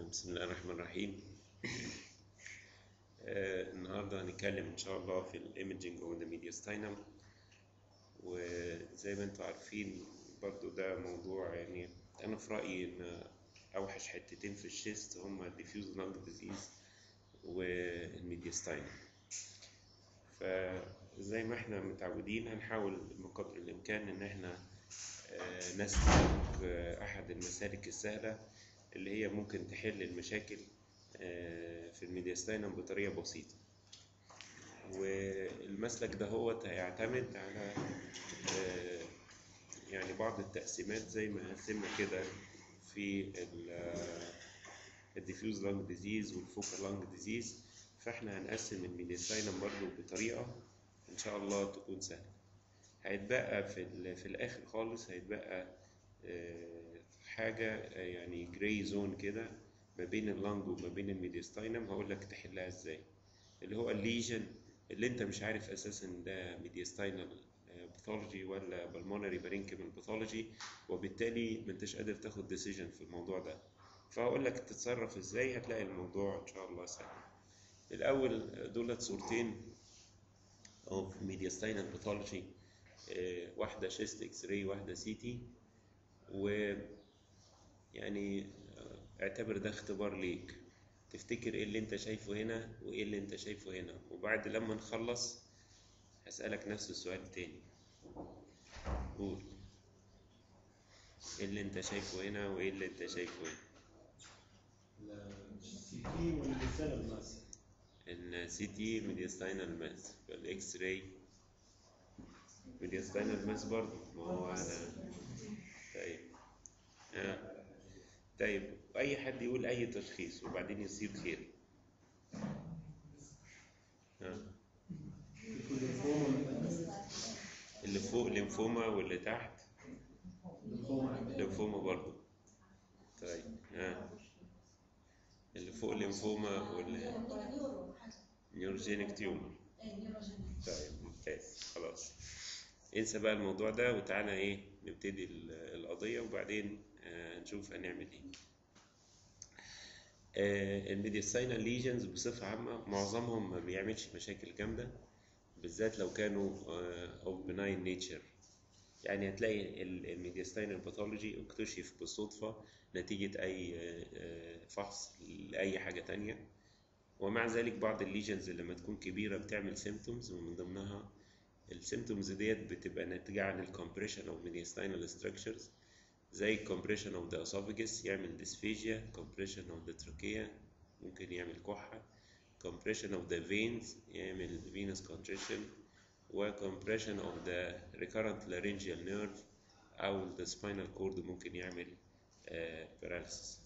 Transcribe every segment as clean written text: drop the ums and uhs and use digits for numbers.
بسم الله الرحمن الرحيم. النهارده هنتكلم ان شاء الله في الايمجنج اوف ذا ميدياستاينم، وزي ما انتم عارفين برضو ده موضوع يعني انا في رايي ان اوحش حتتين في الشيست هما الديفيوز لانج ديزيز والميدياستاينم. فزي ما احنا متعودين هنحاول بقدر الامكان ان احنا نسلك احد المسالك السهله اللي هي ممكن تحل المشاكل في الميدياستاينم بطريقة بسيطة. والمسلك ده هو هيعتمد على يعني بعض التقسيمات زي ما قسمنا كده في الديفيوز لانج ديزيز والفوكال لانج ديزيز، فاحنا هنقسم الميدياستاينم برضو بطريقة ان شاء الله تكون سهلة. هيتبقى في الاخر خالص هيتبقى حاجة يعني جراي زون كده ما بين اللانج وما بين الميدياستاينم، هقول لك تحلها ازاي، اللي هو الليجن اللي انت مش عارف اساسا ده ميدياستاينال باثولوجي ولا بالمونري بارينكيمال باثولوجي، وبالتالي ما انتش قادر تاخد ديسيجن في الموضوع ده. فهقول لك تتصرف ازاي، هتلاقي الموضوع ان شاء الله سهل. الاول دولت صورتين اوف ميدياستاينال باثولوجي، واحده شيست اكس راي واحده سي تي، و يعني اعتبر ده اختبار ليك تفتكر ايه اللي انت شايفه هنا وايه اللي انت شايفه هنا، وبعد لما نخلص هسألك نفس السؤال تاني. قول ايه اللي انت شايفه هنا وايه اللي انت شايفه هنا. السي تي والميدياستاينال ماس. السي تي ميدياستاينال ماس، والاكس راي ميدياستاينال ماس برضه. ما هو انا طيب طيب اي حد يقول اي تشخيص وبعدين يصير خير. اللي فوق ليمفوما واللي تحت ليمفوما برضه. طيب اللي فوق ليمفوما واللي نيوروجينيك تيومر. طيب ممتاز، خلاص انسى بقى الموضوع ده وتعالى نبتدي القضية وبعدين نشوف هنعمل ايه. الميدياستاينال ليجنز بصفة عامة معظمهم ما بيعملش مشاكل جامدة، بالذات لو كانوا of benign nature. يعني هتلاقي الميدياستاينال باثولوجي اكتشف بالصدفة نتيجة أي فحص لأي حاجة تانية، ومع ذلك بعض الليجنز اللي لما تكون كبيرة بتعمل سيمتومز، ومن ضمنها السيمتومز ديت بتبقى ناتجة عن الكمبريشن أو ميدياستاينال ستراكشرز، زي compression of the esophagus يعمل dysphagia، compression of the trachea ممكن يعمل كحة، compression of the veins يعمل venous constriction، و compression of the recurrent laryngeal nerve أو the spinal cord ممكن يعمل paralysis.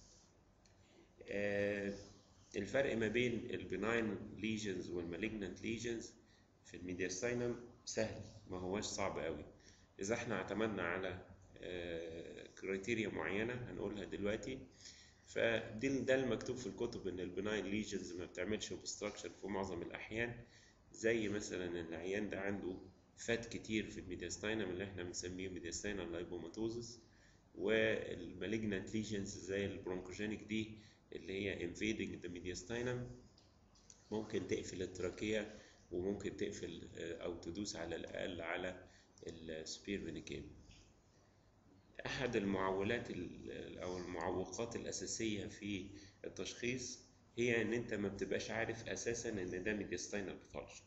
الفرق ما بين البناين ليجنز والمالجنانت ليجنز في الميدياستاينم سهل، ما هوش صعب قوي إذا احنا اعتمدنا على كريتيريا معينة هنقولها دلوقتي. ده المكتوب في الكتب ان البناين ليجنز ما بتعملش اوبستراكشن في معظم الأحيان، زي مثلا العيان ده عنده فات كتير في الميدياستاينم اللي احنا بنسميه ميدياستاينال لايبوماتوزس، والمالجنانت ليجنز زي البرونكوجينيك دي اللي هي invading the mediastinum ممكن تقفل التراكية وممكن تقفل أو تدوس على الأقل على السبير فينيكيم. أحد المعولات أو المعوقات الأساسية في التشخيص هي إن أنت ما بتبقاش عارف أساسا إن ده ميدياستاينال باثولوجي.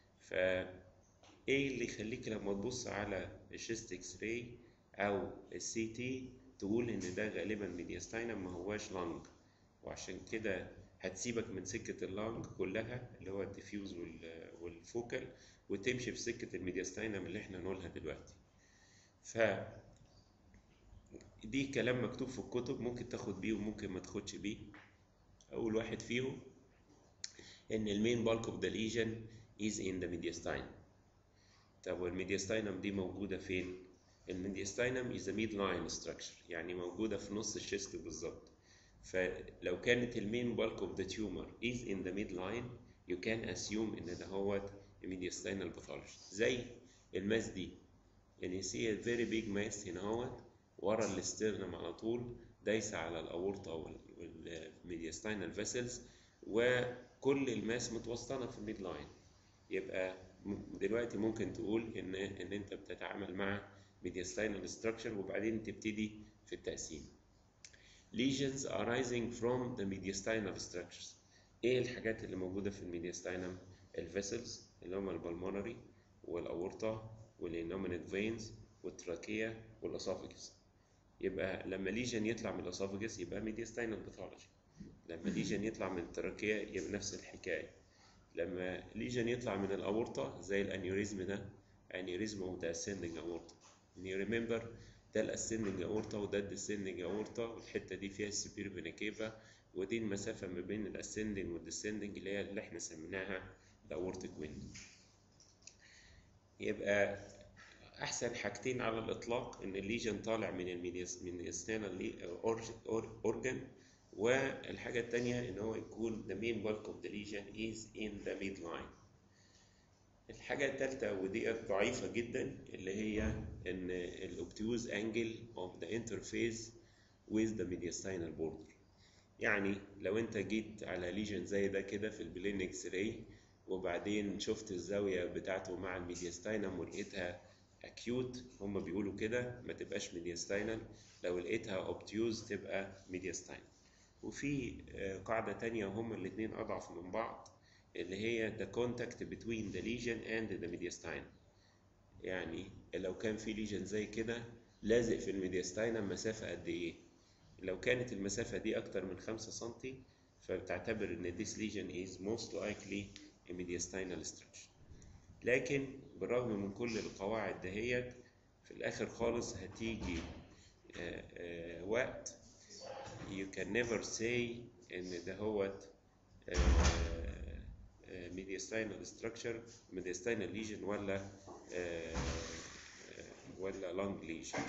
فإيه اللي يخليك لما تبص على الشيست إكس راي أو السي تي تقول إن ده غالبا ميدياستاينم ما هواش لانج، وعشان كده هتسيبك من سكة اللانج كلها اللي هو الديفيوز والفوكال وتمشي في سكة الميدياستاينم اللي احنا هنقولها دلوقتي. دي كلام مكتوب في الكتب ممكن تاخد بيه وممكن ما تاخدش بيه. أول واحد فيهم إن المين بالك اوف ذا ليجن is in the mediastinum. طب والميدياستاينم دي موجودة فين؟ الميدياستاينم is a midline structure، يعني موجودة في نص الشيست بالظبط. فلو كانت المين بالك اوف ذا تيومر is in the midline you can assume ان ده هو mediastinal pathology. زي الماس دي، يعني see a very big mass هنا هو ورا الاسترنم على طول دايسة على الأورطة والميدياستاينم. mediastinal vessels وكل الماس متوسطنة في الميد لاين. يبقى دلوقتي ممكن تقول ان انت بتتعامل مع mediastinal structure وبعدين تبتدي في التقسيم. lesions arising from the mediastinal structures. ايه الحاجات اللي موجودة في الميدياستاينم؟ الفيسلز اللي هم البلمونري والاورطة والانومينيت فينز والتراكية والاسوفجس. يبقى لما ليجن يطلع من الاسوفجس يبقى ميدياستاينال باثولوجي، لما ليجن يطلع من التراكية يبقى نفس الحكاية، لما ليجن يطلع من الاورطة زي الانيوريزم ده انيوريزم اوف ذا ascending aorta. and you remember ده الاسندنج اورتا وده الديسندنج اورتا، والحته دي فيها السوبير فينا كيفا، ودي المسافه ما بين الاسندنج والديسندنج اللي احنا سميناها الاورتيك ويندو. يبقى احسن حاجتين على الاطلاق ان الليجن طالع من الميدياستينال اورجن، والحاجه الثانيه ان هو يكون the main bulk of the lesion is in the midline. الحاجة الثالثة ودي ضعيفة جدا اللي هي ان الاوبتيوز انجل of the interface with the mediastinal border. يعني لو انت جيت على ليجن زي ده كده في البلين اكس راي وبعدين شفت الزاوية بتاعته مع الميدياستاينم ولقيتها اكيوت، هم بيقولوا كده ما تبقاش ميدياستاينال، لو لقيتها اوبتيوز تبقى ميدياستاينال. وفي قاعدة تانية وهم الاتنين اضعف من بعض اللي هي the contact between the lesion and the mediastinum. يعني لو كان في ليجن زي كده لازق في الميدياستاينم مسافة قد ايه؟ لو كانت المسافة دي أكتر من 5 سم فبتعتبر إن this lesion is most likely a mediastinal structure. لكن بالرغم من كل القواعد دهيت في الآخر خالص هتيجي وقت you can never say إن ده هو mediastinal structure mediastinal lesion ولا lung lesion.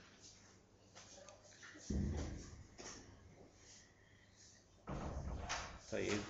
طيب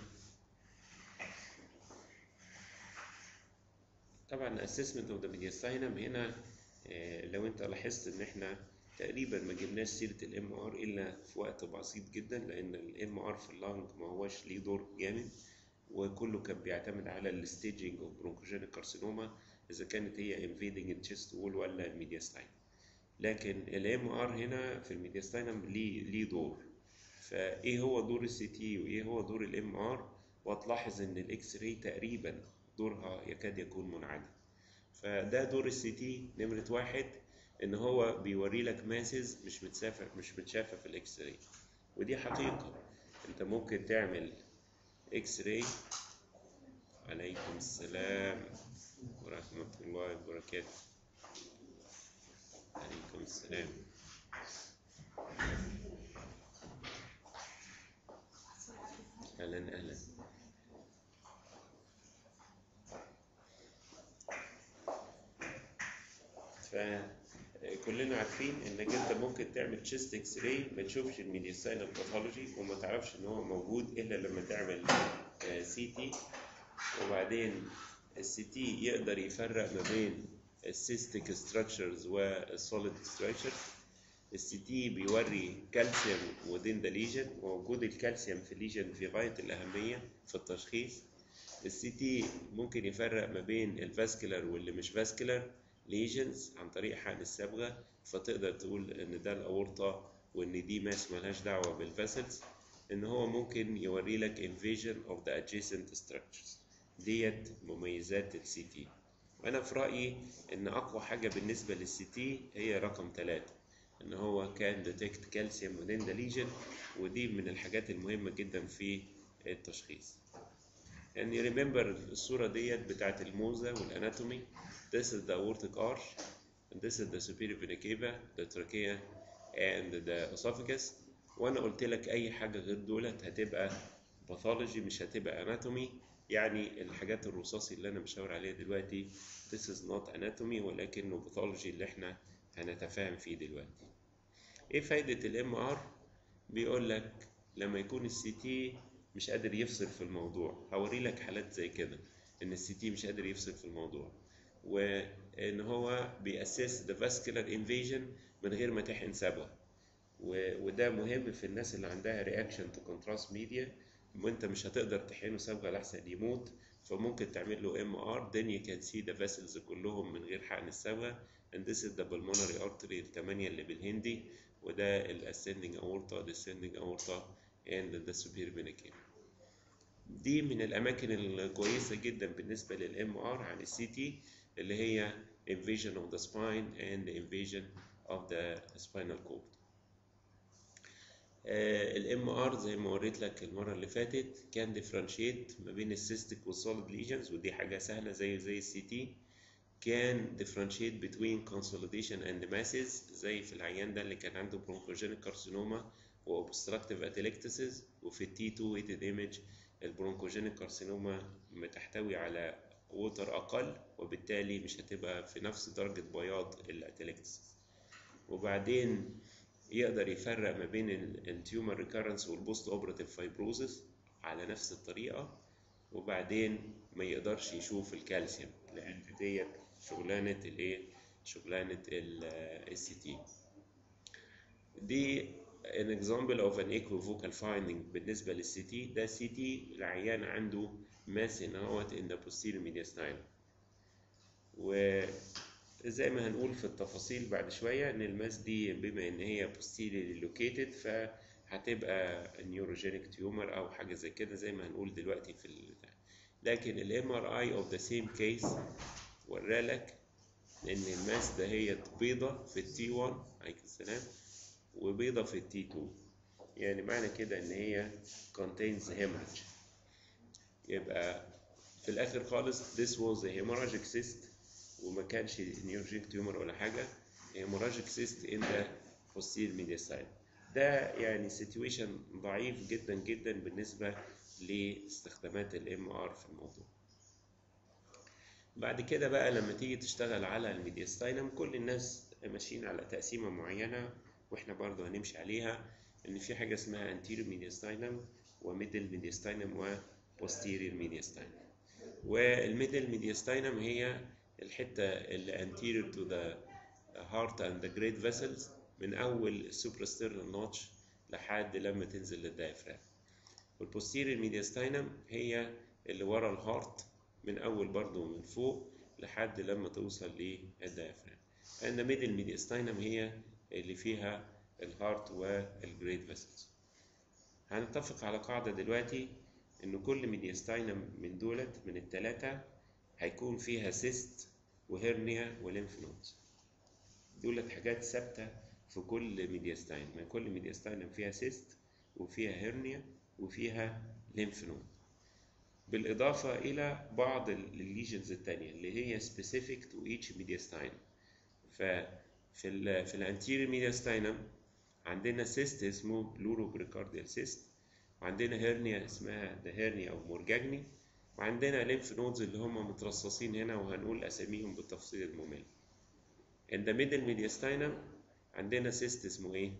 طبعا assessment of the mediastinum هنا لو انت لاحظت ان احنا تقريبا ما جبناش سيره الام ار الا في وقت بسيط جدا، لان الام ار في اللانج ما هوش ليه دور جامد وكله كان بيعتمد على الستيجنج اوف برونكوجينيك كارسينوما اذا كانت هي انفيدنج التشست وول ولا الميدياستاينم. لكن الام ار هنا في الميدياستاينم ليه دور. فايه هو دور السي تي وايه هو دور الام ار؟ وهتلاحظ ان الاكس راي تقريبا دورها يكاد يكون منعدم. فده دور السي تي نمرة واحد، ان هو بيوري لك ماسز مش متشافة في الاكس راي، ودي حقيقة. انت ممكن تعمل اكس راي. عليكم السلام ورحمة الله وبركاته. عليكم السلام. اهلا اهلا. فكلنا عارفين انك انت ممكن تعمل تشيست اكس راي ما تشوفش الميدياستاينال باثولوجي وما تعرفش ان هو موجود الا لما تعمل سي تي، وبعدين السي تي يقدر يفرق ما بين السيستيك ستراكشرز والسوليد ستراكشرز. السي تي بيوري كالسيوم within the lesion، ووجود الكالسيوم في الليجن في غاية الأهمية في التشخيص. السي تي ممكن يفرق ما بين الفاسكولار واللي مش فاسكولار ليجنز عن طريق حقن الصبغة، فتقدر تقول ان ده الاورطة وان دي ماس ملهاش دعوة بالفاسلز. ان هو ممكن يوري لك invasion of the adjacent structures. ديت مميزات السي تي. وانا في رأيي ان اقوى حاجة بالنسبة للسي تي هي رقم 3، ان هو كان detect calcium within the lesion، ودي من الحاجات المهمة جدا في التشخيص. يعني remember الصورة ديت بتاعت الموزة والاناتومي. This is the aortic arch, and this is the superior vena cava, the trachea and the esophagus. وانا قلت لك اي حاجة غير دولت هتبقى باثولوجي مش هتبقى اناتومي. يعني الحاجات الرصاصي اللي انا بشاور عليها دلوقتي this is not anatomy ولكنه باثولوجي اللي احنا هنتفاهم فيه دلوقتي. ايه فايدة الام ار؟ بيقول لك لما يكون السي تي مش قادر يفصل في الموضوع، هوري لك حالات زي كده ان السي تي مش قادر يفصل في الموضوع، وان هو بيأسس the vascular invasion من غير ما تحقن صبغة. وده مهم في الناس اللي عندها رياكشن تو كونتراست ميديا، وانت مش هتقدر تحقنه صبغه لحسن يموت، فممكن تعمل له MR then you can see the vessels كلهم من غير حقن الصبغه. and this is the pulmonary artery الثمانية اللي بالهندي، وده ال ascending aorta descending aorta and the superior vena cava. دي من الأماكن الكويسة جدا بالنسبة لل MR عن ال CT، اللي هي invasion of the spine and invasion of the spinal cord. ال MR زي ما وريت لك المرة اللي فاتت كان differentiate ما بين السيستيك والسوليد ليجنز، ودي حاجة سهلة زي ال CT. كان differentiate between consolidation and masses زي في العيان ده اللي كان عنده bronchogenic carcinoma و obstructive atelectasis، وفي ال T2 weighted image البرونكوجينيك كارسينوما بتحتوي على ووتر أقل، وبالتالي مش هتبقى في نفس درجة بياض الأتليكتس. وبعدين يقدر يفرق ما بين التيومر ريكارنس والبوست اوبراتيف فايبروزس على نفس الطريقة، وبعدين ما يقدرش يشوف الكالسيوم، لأن ديت شغلانة الايه؟ شغلانة السي تي. دي an example of an equivocal finding بالنسبة للسي تي. ده سي تي العيان عنده ماس اهوت in the posterior mediastinum، وزي ما هنقول في التفاصيل بعد شوية ان الماس دي بما ان هي posteriorly located فهتبقى neurogenic tumor او حاجة زي كده زي ما هنقول دلوقتي في البتاع. لكن ال MRI of the same case ورالك ان الماس ده هي بيضة في التي 1 عليكم السلام وبيضة في التي 2، يعني معنى كده ان هي contains hemorrhage. يبقى في الاخر خالص this was a hemorrhagic cyst وما كانش neurogenic tumor ولا حاجة، hemorrhagic cyst in the posterior mediastinum. ده يعني situation ضعيف جدا جدا بالنسبة لاستخدامات ال MR في الموضوع. بعد كده بقى لما تيجي تشتغل على الميدياستاينم كل الناس ماشيين على تقسيمة معينة واحنا برضو هنمشي عليها، ان في حاجة اسمها anterior mediastinum وميدل mediastinum وposterior mediastinum. والميدل mediastinum هي الحتة اللي anterior to the heart and the great vessels من اول suprasternal notch لحد لما تنزل للدايفرام. والposterior mediastinum هي اللي ورا الهارت من اول برضو من فوق لحد لما توصل للدايفرام. and the middle mediastinum هي اللي فيها الهارت والجريد فيسلز. هنتفق على قاعدة دلوقتي ان كل ميدياستاينم من دولت من الثلاثة هيكون فيها سيست وهرنيا وليمف نودز. دولت حاجات ثابتة في كل ميدياستاينم، كل ميدياستاينم فيها سيست وفيها هرنيا وفيها ليمف نود، بالإضافة إلى بعض الليجنز التانية اللي هي specific to each mediastinum. ففي الانتيريور ميدياستاينم عندنا سيست اسمه بلوروبريكارديال سيست، وعندنا هيرنيا اسمها ده هيرنيا أو مورجاجني، وعندنا ليمف نودز اللي هم مترصصين هنا وهنقول أساميهم بالتفصيل الممل. in the middle mediastinum عندنا سيست اسمه إيه؟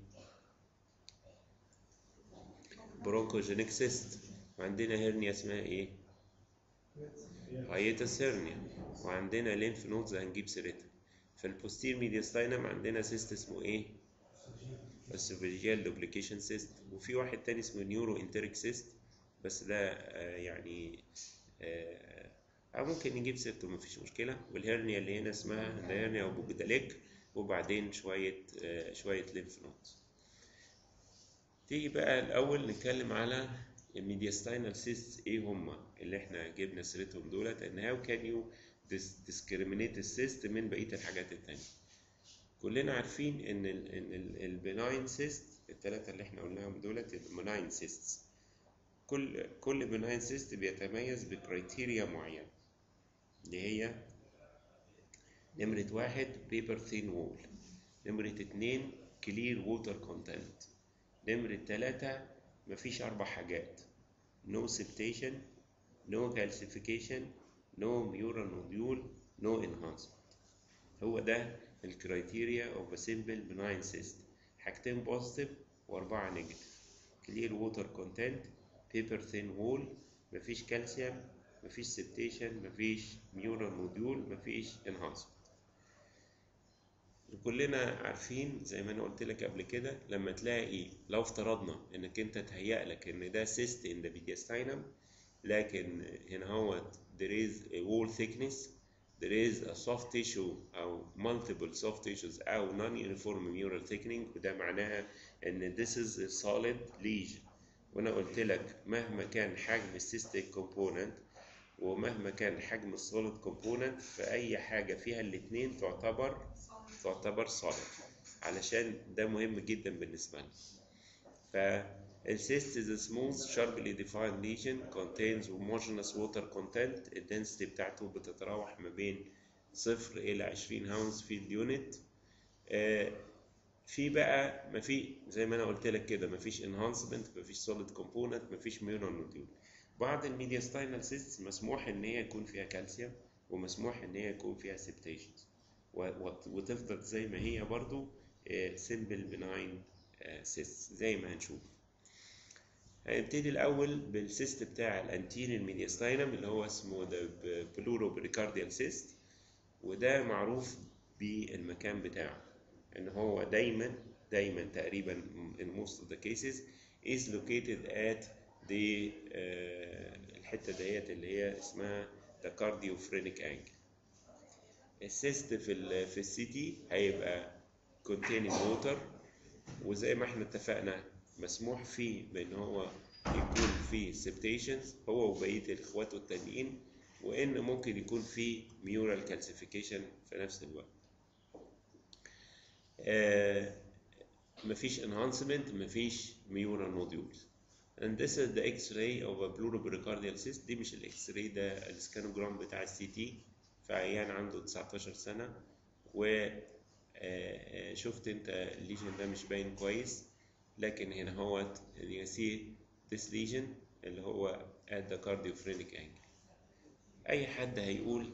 برونكوجينيك سيست، وعندنا هيرنيا اسمها إيه؟ هايتس هيرنيا، وعندنا ليمف نودز هنجيب سيرتها. في البوستير ميدياستاينم عندنا سيست اسمه ايه؟ اسوفيجيال دوبليكيشن سيست، وفي واحد تاني اسمه نيورو انتريك سيست بس ده يعني ممكن نجيب سيرته مفيش مشكله. والهيرنيا اللي هنا اسمها هيرنيا او بوجداليك، وبعدين شويه ليمف نودز. تيجي بقى الاول نتكلم على الميدياستاينال سيست ايه هما اللي احنا جبنا سيرتهم دولت، ان هاو كان يو discriminate السيست من بقيه الحاجات التانية. كلنا عارفين ان البناين سيست الثلاثه اللي احنا قلناهم دولت البناين سيست، كل بناين سيست بيتميز بكرايتيريا معينه اللي هي نمرة 1 بيبر ثين وول، نمرة 2 كلير ووتر كونتنت، نمرة 3 مفيش 4 حاجات no septation no calcification no mural nodule no enhancement. هو ده الكرايتيريا of a simple benign cyst، حاجتين بوزيتيف و4 نيجاتيف، clear water content paper thin wall مفيش كالسيوم مفيش septation مفيش mural nodule مفيش enhancement. كلنا عارفين زي ما انا قلت لك قبل كده، لما تلاقي لو افترضنا انك انت تهيأ لك ان ده cyst in the mediastinum، لكن هنا هو there is a wall thickness, there is a soft tissue او multiple soft tissues او non-uniform mural thickening، وده معناها ان this is a solid lesion. وانا قلت لك مهما كان حجم السيستيك كومبوننت ومهما كان حجم السوليد كومبوننت، فأي حاجة فيها الاتنين تعتبر solid، علشان ده مهم جدا بالنسبة لنا. فالcyst is a smooth sharply defined lesion contains homogeneous water content. الدنسيتي بتاعته بتتراوح ما بين 0 إلى 20 هاونز فيلد يونت. في بقى مفي زي ما انا قلت لك كده، مفيش enhancement، مفيش solid component، مفيش mural nodule. بعض الميدياستاينال سيستس مسموح ان هي يكون فيها كالسيوم، ومسموح ان هي يكون فيها سبتيشنز، وتفضل زي ما هي برضو سيمبل بناين سيست زي ما هنشوف. هنبتدي الاول بالسيست بتاع الانتيريور ميدياستاينم اللي هو اسمه ده بلوروبريكارديال سيست، وده معروف بالمكان بتاعه ان هو دايما تقريبا in most of the cases is located at the الحته ديت اللي هي اسمها the cardiophrenic angle. السيست في السي تي هيبقى containing water، وزي ما احنا اتفقنا مسموح فيه بان هو يكون فيه septations هو وبقيه اخواته التانيين، وان ممكن يكون فيه mural calcification في نفس الوقت. مفيش enhancement، مفيش mural nodules. And this is the X-ray of a pleuropericardial cyst. دي مش الإكس راي، ده السكانوجرام بتاع السي تي في عيان عنده 19 سنة، وشفت انت الليجن ده مش باين كويس، لكن هنا هو you see this lesion اللي هو at the cardiophrenic angle. أي حد هيقول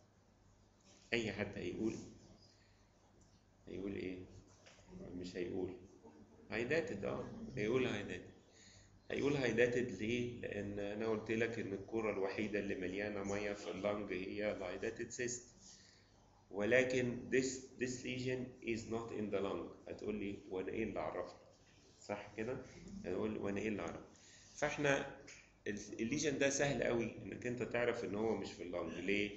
إيه؟ مش هيقول هايداتد، هيقول هايداتد ليه؟ لأن أنا قلت لك إن الكرة الوحيدة اللي مليانة مية في اللنج هي الهايداتد سيست، ولكن this lesion is not in the lung. هتقول لي وأنا إيه اللي أعرفه؟ صح كده؟ هتقول لي وأنا إيه اللي أعرفه؟ فإحنا الليجن ده سهل قوي إنك أنت تعرف إن هو مش في اللنج. ليه؟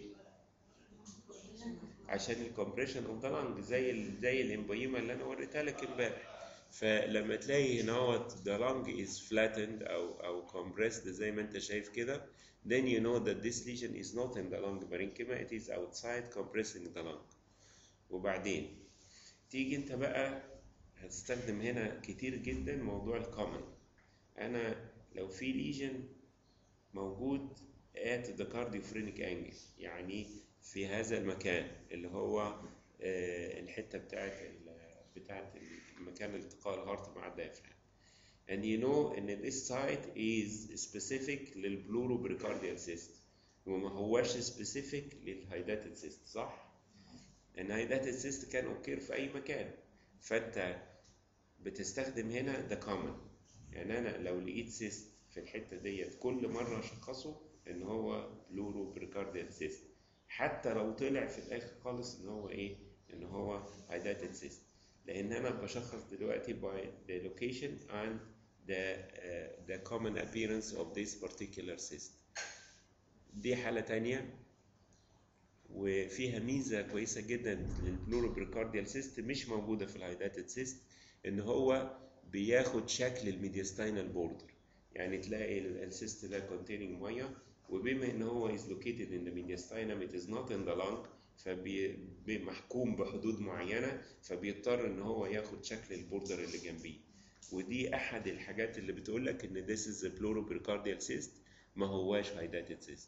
عشان الكمبريشن اوف ذا لانج زي الامبيما اللي انا وريتها لك امبارح. فلما تلاقي هنا هو the lung is flattened او compressed زي ما انت شايف كده، then you know that this lesion is not in the lung parenchyma, it is outside compressing the lung. وبعدين تيجي انت بقى هتستخدم هنا كتير جدا موضوع الكومن. انا لو في ليجن موجود at the cardiophrenic angle، يعني في هذا المكان اللي هو الحته بتاعت مكان التقاء الهارت مع الدايفرام، and you know ان this site is specific للبلوروبريكارديال cyst وما هواش specific للهايداتد cyst، صح؟ الهايداتد cyst كان اوكير في اي مكان، فانت بتستخدم هنا the common. يعني انا لو لقيت cyst في الحته ديت كل مره اشخصه ان هو بلوروبريكارديال cyst، حتى لو طلع في الاخر خالص ان هو ايه؟ ان هو hydatid cyst، لان انا بشخص دلوقتي by the location and the common appearance of this particular cyst. دي حالة تانية وفيها ميزة كويسة جدا للبلوروبريكارديال cyst مش موجودة في الhydatid cyst، ان هو بياخد شكل الميدياستاينال بوردر. يعني تلاقي السيست ده containing ميه، وبما ان هو is located in the mediastinum it is not in the lung، فبمحكوم بحدود معينة، فبيضطر ان هو ياخد شكل البوردر اللي جنبيه. ودي احد الحاجات اللي بتقول لك ان this is a pleuropericardial cyst، ما هواش hydatid cyst.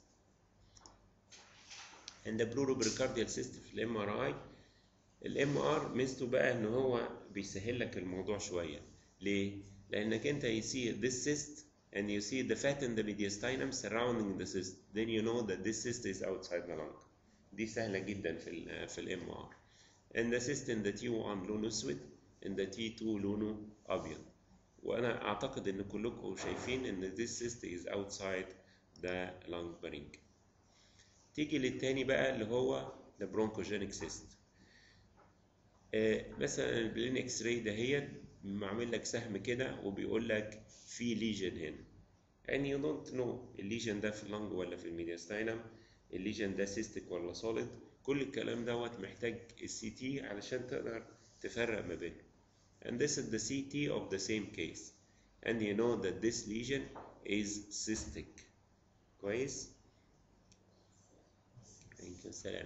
and the pleuropericardial cyst في الام ار اي، الام ار ميزته بقى ان هو بيسهل لك الموضوع شوية. ليه؟ لانك انت you see this cyst and you see the fat in the mediastinum surrounding the cyst, then you know that this cyst is outside the lung. دي سهلة جدا في الام ار. and the cyst in the T1 لونه اسود، in the T2 لونه ابيض. وانا اعتقد ان كلكم شايفين ان this cyst is outside the lung parenchyma. تيجي للتاني بقى اللي هو the bronchogenic cyst. مثلا البلين اكس راي دهيت معمل لك سهم كده وبيقول لك في ليجن هنا and you don't know الليجن ده في اللنج ولا في الميدياستاينم، الليجن ده سيستيك ولا سوليد. كل الكلام دوت محتاج السي تي علشان تقدر تفرق ما بينهم. And this is the CT of the same case and you know that this lesion is cystic. كويس؟ عليكم السلام.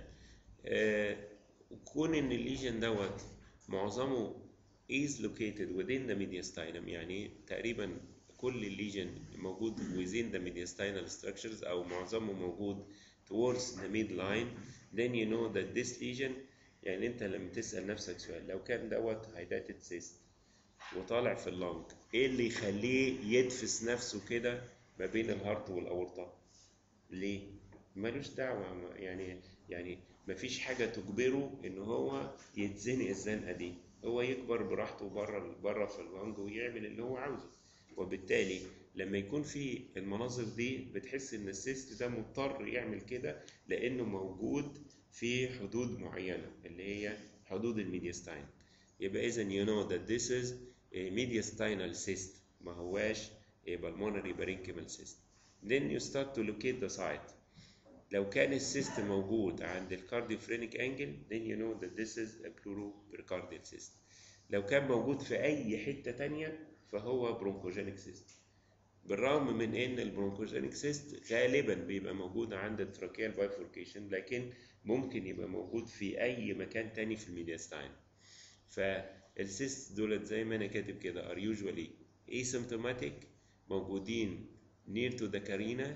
كون ان الليجن دوت معظمه is located within the mediastinum، يعني تقريبا كل الليجن موجود within the mediastinal structures او معظمه موجود towards the midline، then you know that this lesion، يعني انت لما تسأل نفسك سؤال لو كان دوت hydatid cyst وطالع في اللنج، ايه اللي يخليه يدفس نفسه كده ما بين الهارت والاورطه؟ ليه؟ ملوش دعوه، يعني مفيش حاجه تجبره ان هو يتزنق الزنقه دي، هو يكبر براحته بره في اللنج ويعمل اللي هو عاوزه. وبالتالي لما يكون في المناظر دي بتحس ان السيست ده مضطر يعمل كده لانه موجود في حدود معينه اللي هي حدود الميدياستاين. يبقى اذا you know that this is a mediastinal cyst، ما هواش a pulmonary parenchymal cyst. Then you start to locate the site. لو كان السيست موجود عند الكارديوفرينيك انجل then you know that this is a pleuropericardial cyst. لو كان موجود في اي حته تانية فهو برونكوجينيك سيست. بالرغم من ان البرونكوجينيك سيست غالبا بيبقى موجود عند التراكيال بايفوركيشن، لكن ممكن يبقى موجود في اي مكان تاني في الميدياستاين. فالسيست دولت زي ما انا كاتب كده are usually asymptomatic، موجودين near to the carina،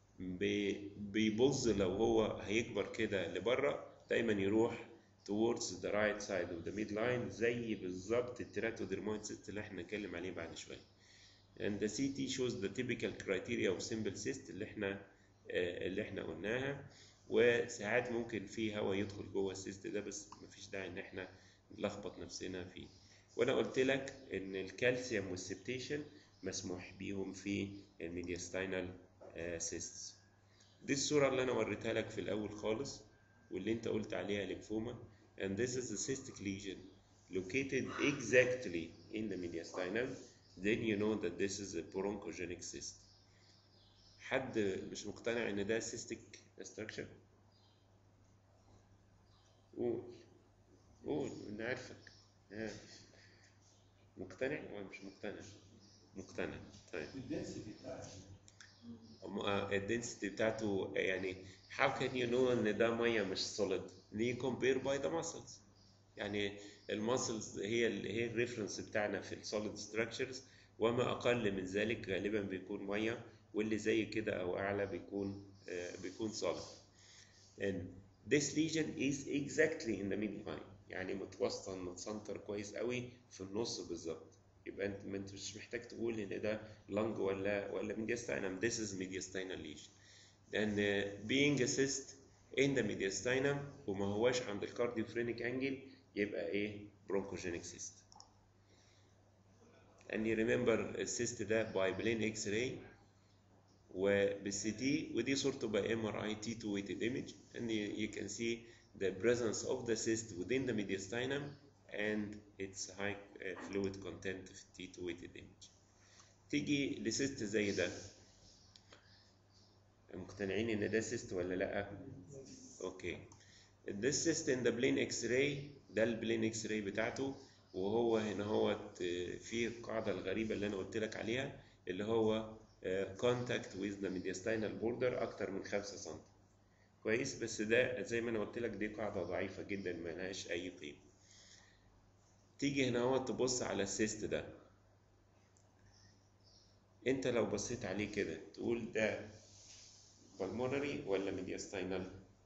بيبظ لو هو هيكبر كده لبره دايما يروح towards the right side of the midline زي بالظبط التيراتوديرمويد cyst اللي احنا هنتكلم عليه بعد شويه. and the CT shows the typical criteria of simple cyst اللي احنا قلناها. وساعات ممكن في هواء يدخل جوه السيست ده بس مفيش داعي ان احنا نلخبط نفسنا فيه. وانا قلت لك ان الكالسيوم والسبتيشن مسموح بيهم في الميدياستاينال سيستس. دي الصورة اللي انا وريتها لك في الاول خالص واللي انت قلت عليها ليمفوما. and this is a cystic lesion located exactly in the mediastinum. then you know that this is a bronchogenic cyst. حد مش مقتنع ان ده cystic structure؟ قول انا عارفك. مقتنع ولا مش مقتنع؟ مقتنع. طيب الدنسيتي بتاعته الدنسيتي بتاعته يعني how can you know ان ده ميه مش solid؟ ليه compare by the muscles؟ يعني الماسلز هي الريفرنس بتاعنا في السوليد ستراكشرز، وما اقل من ذلك غالبا بيكون ميه، واللي زي كده او اعلى بيكون solid. and this lesion is exactly in the midline، يعني متوسطن متسنتر كويس قوي في النص بالظبط. يبقى انت مش محتاج تقول ان ده لنج ولا mediastinum. this is mediastinal lesion and being a cyst in the mediastinum وما هواش عند الكارديوفرينيك انجل يبقى ايه؟ bronchogenic cyst. and you remember السيست ده by plain x-ray وبالسي تي، ودي صورته ب MRI T2 weighted image and you can see the presence of the cyst within the mediastinum and its high fluid content في T2 weighted image. تيجي لسيست زي ده، مقتنعين ان ده سيست ولا لا؟ اوكي. this cyst in the plain x-ray، ده البلين اكس راي بتاعته، وهو هنا هو في القاعده الغريبه اللي انا قلت لك عليها اللي هو contact with the mediastinal border اكتر من 5 سم. كويس؟ بس ده زي ما انا قلت لك دي قاعده ضعيفه جدا ما لهاش اي قيمه. تيجي هنا هو تبص على السيست ده، انت لو بصيت عليه كده تقول ده pulmonary ولا mediastinal؟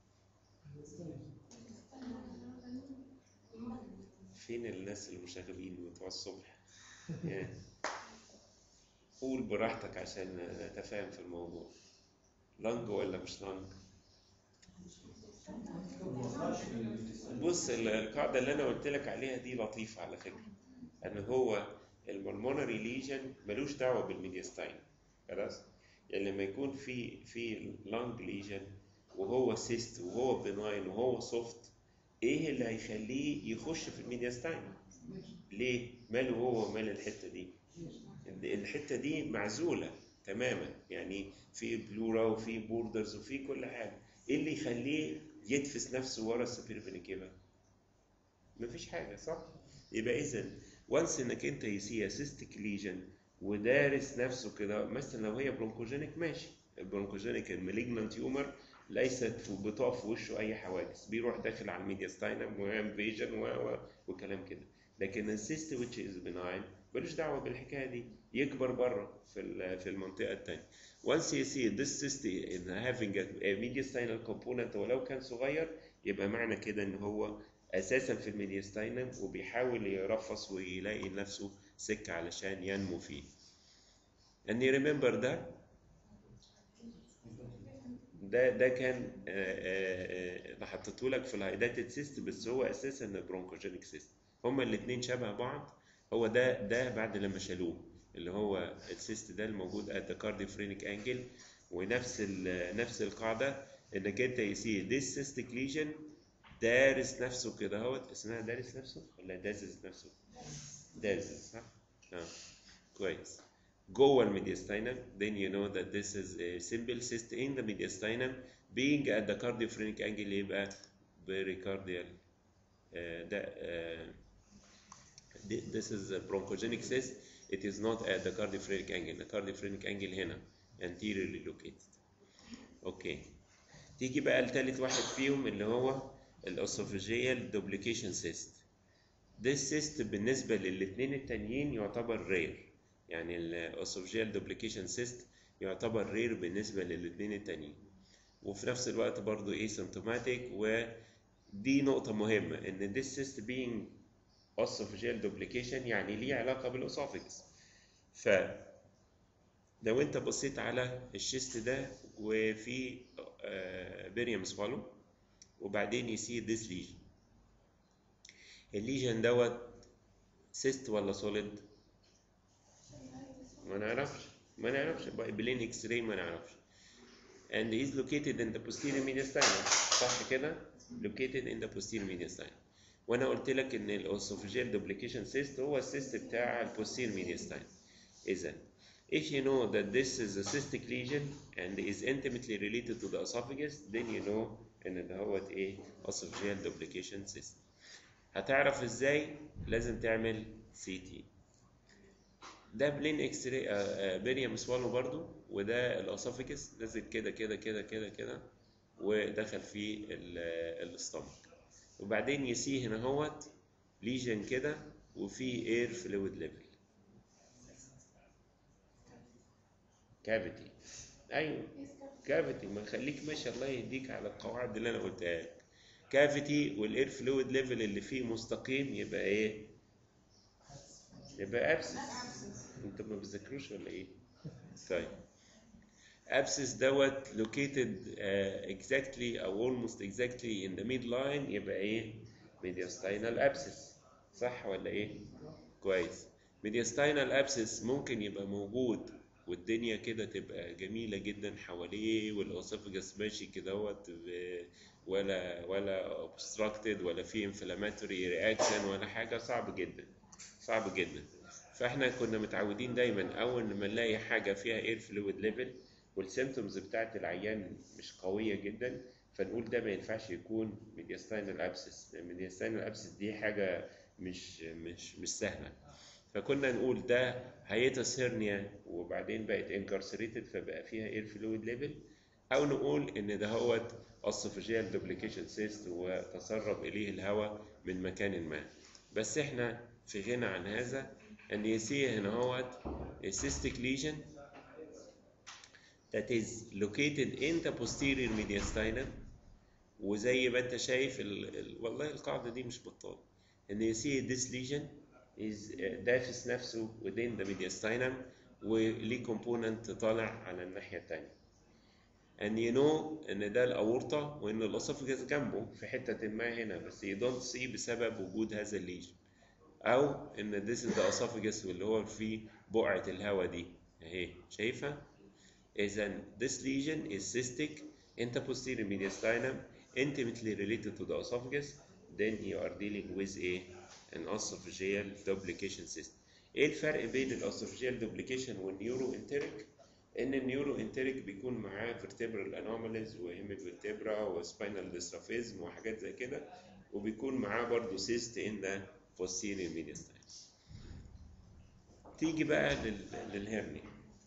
فين الناس المشاغبين بتوع الصبح؟ قول براحتك عشان نتفاهم في الموضوع. لانج ولا مش لانج؟ بص القاعدة اللي أنا قلت لك عليها دي لطيفة على فكرة، إن هو المالمونري ليجن ملوش دعوة بالميدياستاين. خلاص؟ يعني لما يكون في لانج ليجن وهو سيست وهو بناين وهو سوفت، ايه اللي هيخليه يخش في الميدياستاينم؟ ليه؟ ماله هو ومال الحتة دي؟ الحتة دي معزولة تماما، يعني في بلورا وفي بوردرز وفي كل حاجة. ايه اللي يخليه يتفس نفسه ورا السوبير فينيكيفا؟ مفيش حاجة، صح؟ يبقى إذا وانس إنك أنت يسيها سيستيك ليجن ودارس نفسه كده، مثلا لو هي برونكوجينيك ماشي، البرونكوجينيك المالجنان تيومر ليست بتقف في وشه أي حواجز، بيروح داخل على الميدياستاينم وانفيجن وكلام كده. لكن السيست which is benign ملوش دعوة بالحكاية دي، يكبر بره في المنطقة التانية. once you see this cyst in having a mediastinal component ولو كان صغير، يبقى معنى كده إن هو اساسا في الميدياستاينم وبيحاول يرفص ويلاقي لنفسه سكه علشان ينمو فيه. and you remember ده كان انا حطيته لك في الهايداتد سيست، بس هو اساسا البرونكوجينيك سيست. هما الاثنين شبه بعض. هو ده بعد لما شالوه، اللي هو السيست ده الموجود at the cardiophrenic angle، ونفس نفس القاعده انك انت يصير this cystic lesion دارس نفسه كده اهوت. اسمها دارس نفسه ولا دازز نفسه؟ دازز، صح؟ كويس. جوه الميدياستاينم then you know that this is a simple cyst in the mediastinum being at the cardiophrenic angle، يبقى pericardial. ده this is a bronchogenic cyst. It is not at the cardiophrenic angle. The cardiophrenic angle هنا anteriorly located. اوكي. تيجي بقى لتالت واحد فيهم اللي هو الاسوفيجيال دوبليكيشن سيست. this cyst بالنسبة للاتنين التانيين يعتبر رير، يعني الاسوفيجيال دوبليكيشن سيست يعتبر رير بالنسبة للاتنين التانيين، وفي نفس الوقت برضو asymptomatic. ودي نقطة مهمة ان this cyst being esophageal duplication يعني ليه علاقة بالاسوفيجس. ف لو انت بصيت على الشيست ده وفي بيريم سوالو وبعدين يصير this lesion، الليجن دوت سيست ولا سوليد؟ ما نعرفش بلين اكس راي، ما نعرفش. and is located in the posterior mediastinum، صح كده؟ located in the posterior mediastinum. وانا قلت لك ان الاسوفيجيال دوبليكيشن سيست هو السيست بتاع البوستير ميدياستاين. اذا if you know that this is a cystic lesion and is intimately related to the esophagus, then you know ان دوت ايه؟ esophageal duplication cyst. هتعرف ازاي؟ لازم تعمل سي تي. ده بلين اكس راي بيريم سوالو برضو، وده الاسوفيجس نزل كده كده كده كده كده ودخل في الاستومك، وبعدين يسيه هنا اهوت ليجن كده وفي اير فلويد ليفل كافيتي. ايوه كافيتي، ما خليك ماشي الله يهديك على القواعد اللي انا قلتها لك. كافيتي والاير فلويد ليفل اللي فيه مستقيم يبقى ايه؟ يبقى ابسس. انتوا ما بتذاكروش ولا ايه؟ طيب ابسس دوت located exactly او almost exactly in the midline، يبقى ايه؟ mediastinal abscess، صح ولا ايه؟ كويس. mediastinal abscess ممكن يبقى موجود والدنيا كده تبقى جميلة جدا حواليه والاسوفجس ماشي كدهوت ولا obstructed ولا في inflammatory reaction ولا حاجة، صعب جدا صعب جدا. فاحنا كنا متعودين دايما اول ما نلاقي حاجة فيها air fluid level والسيمتومز بتاعت العيان مش قوية جدا، فنقول ده ما ينفعش يكون mediastinal abscess. mediastinal abscess دي حاجة مش سهلة. فكنا نقول ده هيتس هيرنيا وبعدين بقت انكارسريتد فبقى فيها اير فلويد ليفل، او نقول ان ده هوت اسوفيجيال دوبليكيشن سيست وتسرب اليه الهواء من مكان ما. بس احنا في غنى عن هذا ان يسيه هنا هوت cystic lesion that is located in the posterior mediastinum. وزي ما انت شايف والله القاعده دي مش بطاله، ان يسيه this lesion is دافس نفسه within the mediastinum وليه component طالع على الناحية التانية. and you know ان ده الاورطة وان الاسوفجس جنبه في حتة ما هنا، بس you don't see بسبب وجود هذا الليجن، او ان this is the esophagus واللي هو فيه بقعة الهواء دي اهي شايفها. اذا this lesion is cystic in the posterior mediastinum intimately related to the esophagus then you are dealing with an esophageal duplication cyst. ايه الفرق بين الاسوفجيال duplication والنيورو انتريك؟ ان النيورو انتريك بيكون معاه vertebral anomalies وهيميفرتبرا وسباينال ديسترافيزم وحاجات زي كده، وبيكون معاه برضه cyst in the posterior mediastinum. تيجي بقى للهرنيا.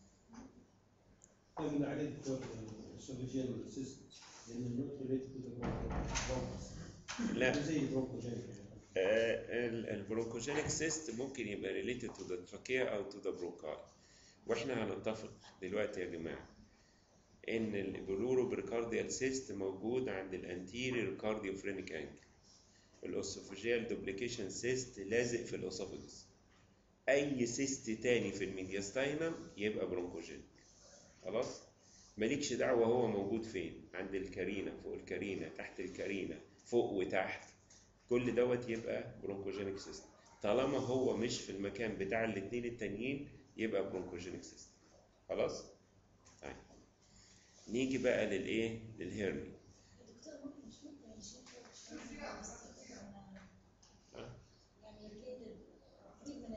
قلنا عليه دكتور السوفيجيال سيستم لان النوت ريليتد تو ذا لا، زي البرونكوجينيك. البرونكوجينيك سيست ممكن يبقى ريليتد تو ذا تراكيا او تو ذا برونكاي، واحنا هنتفق دلوقتي يا جماعه ان البلورو بريكارديال سيست موجود عند الانتيريور كارديوفرينيك انجل. الاسوفاجيال دوبليكيشن سيست لازق في الاسوفاجس. اي سيست تاني في الميدياستاينم يبقى برونكوجينيك. خلاص، مالكش دعوه هو موجود فين، عند الكارينا، فوق الكارينا، تحت الكارينا، فوق وتحت، كل دوت يبقى برونكوجينيك سيست. طالما هو مش في المكان بتاع الاثنين التانيين يبقى برونكوجينيك سيست. خلاص؟ طيب نيجي بقى للايه؟ للهيرني. دكتور ممكن مش ممكن نشيل يعني يزيد من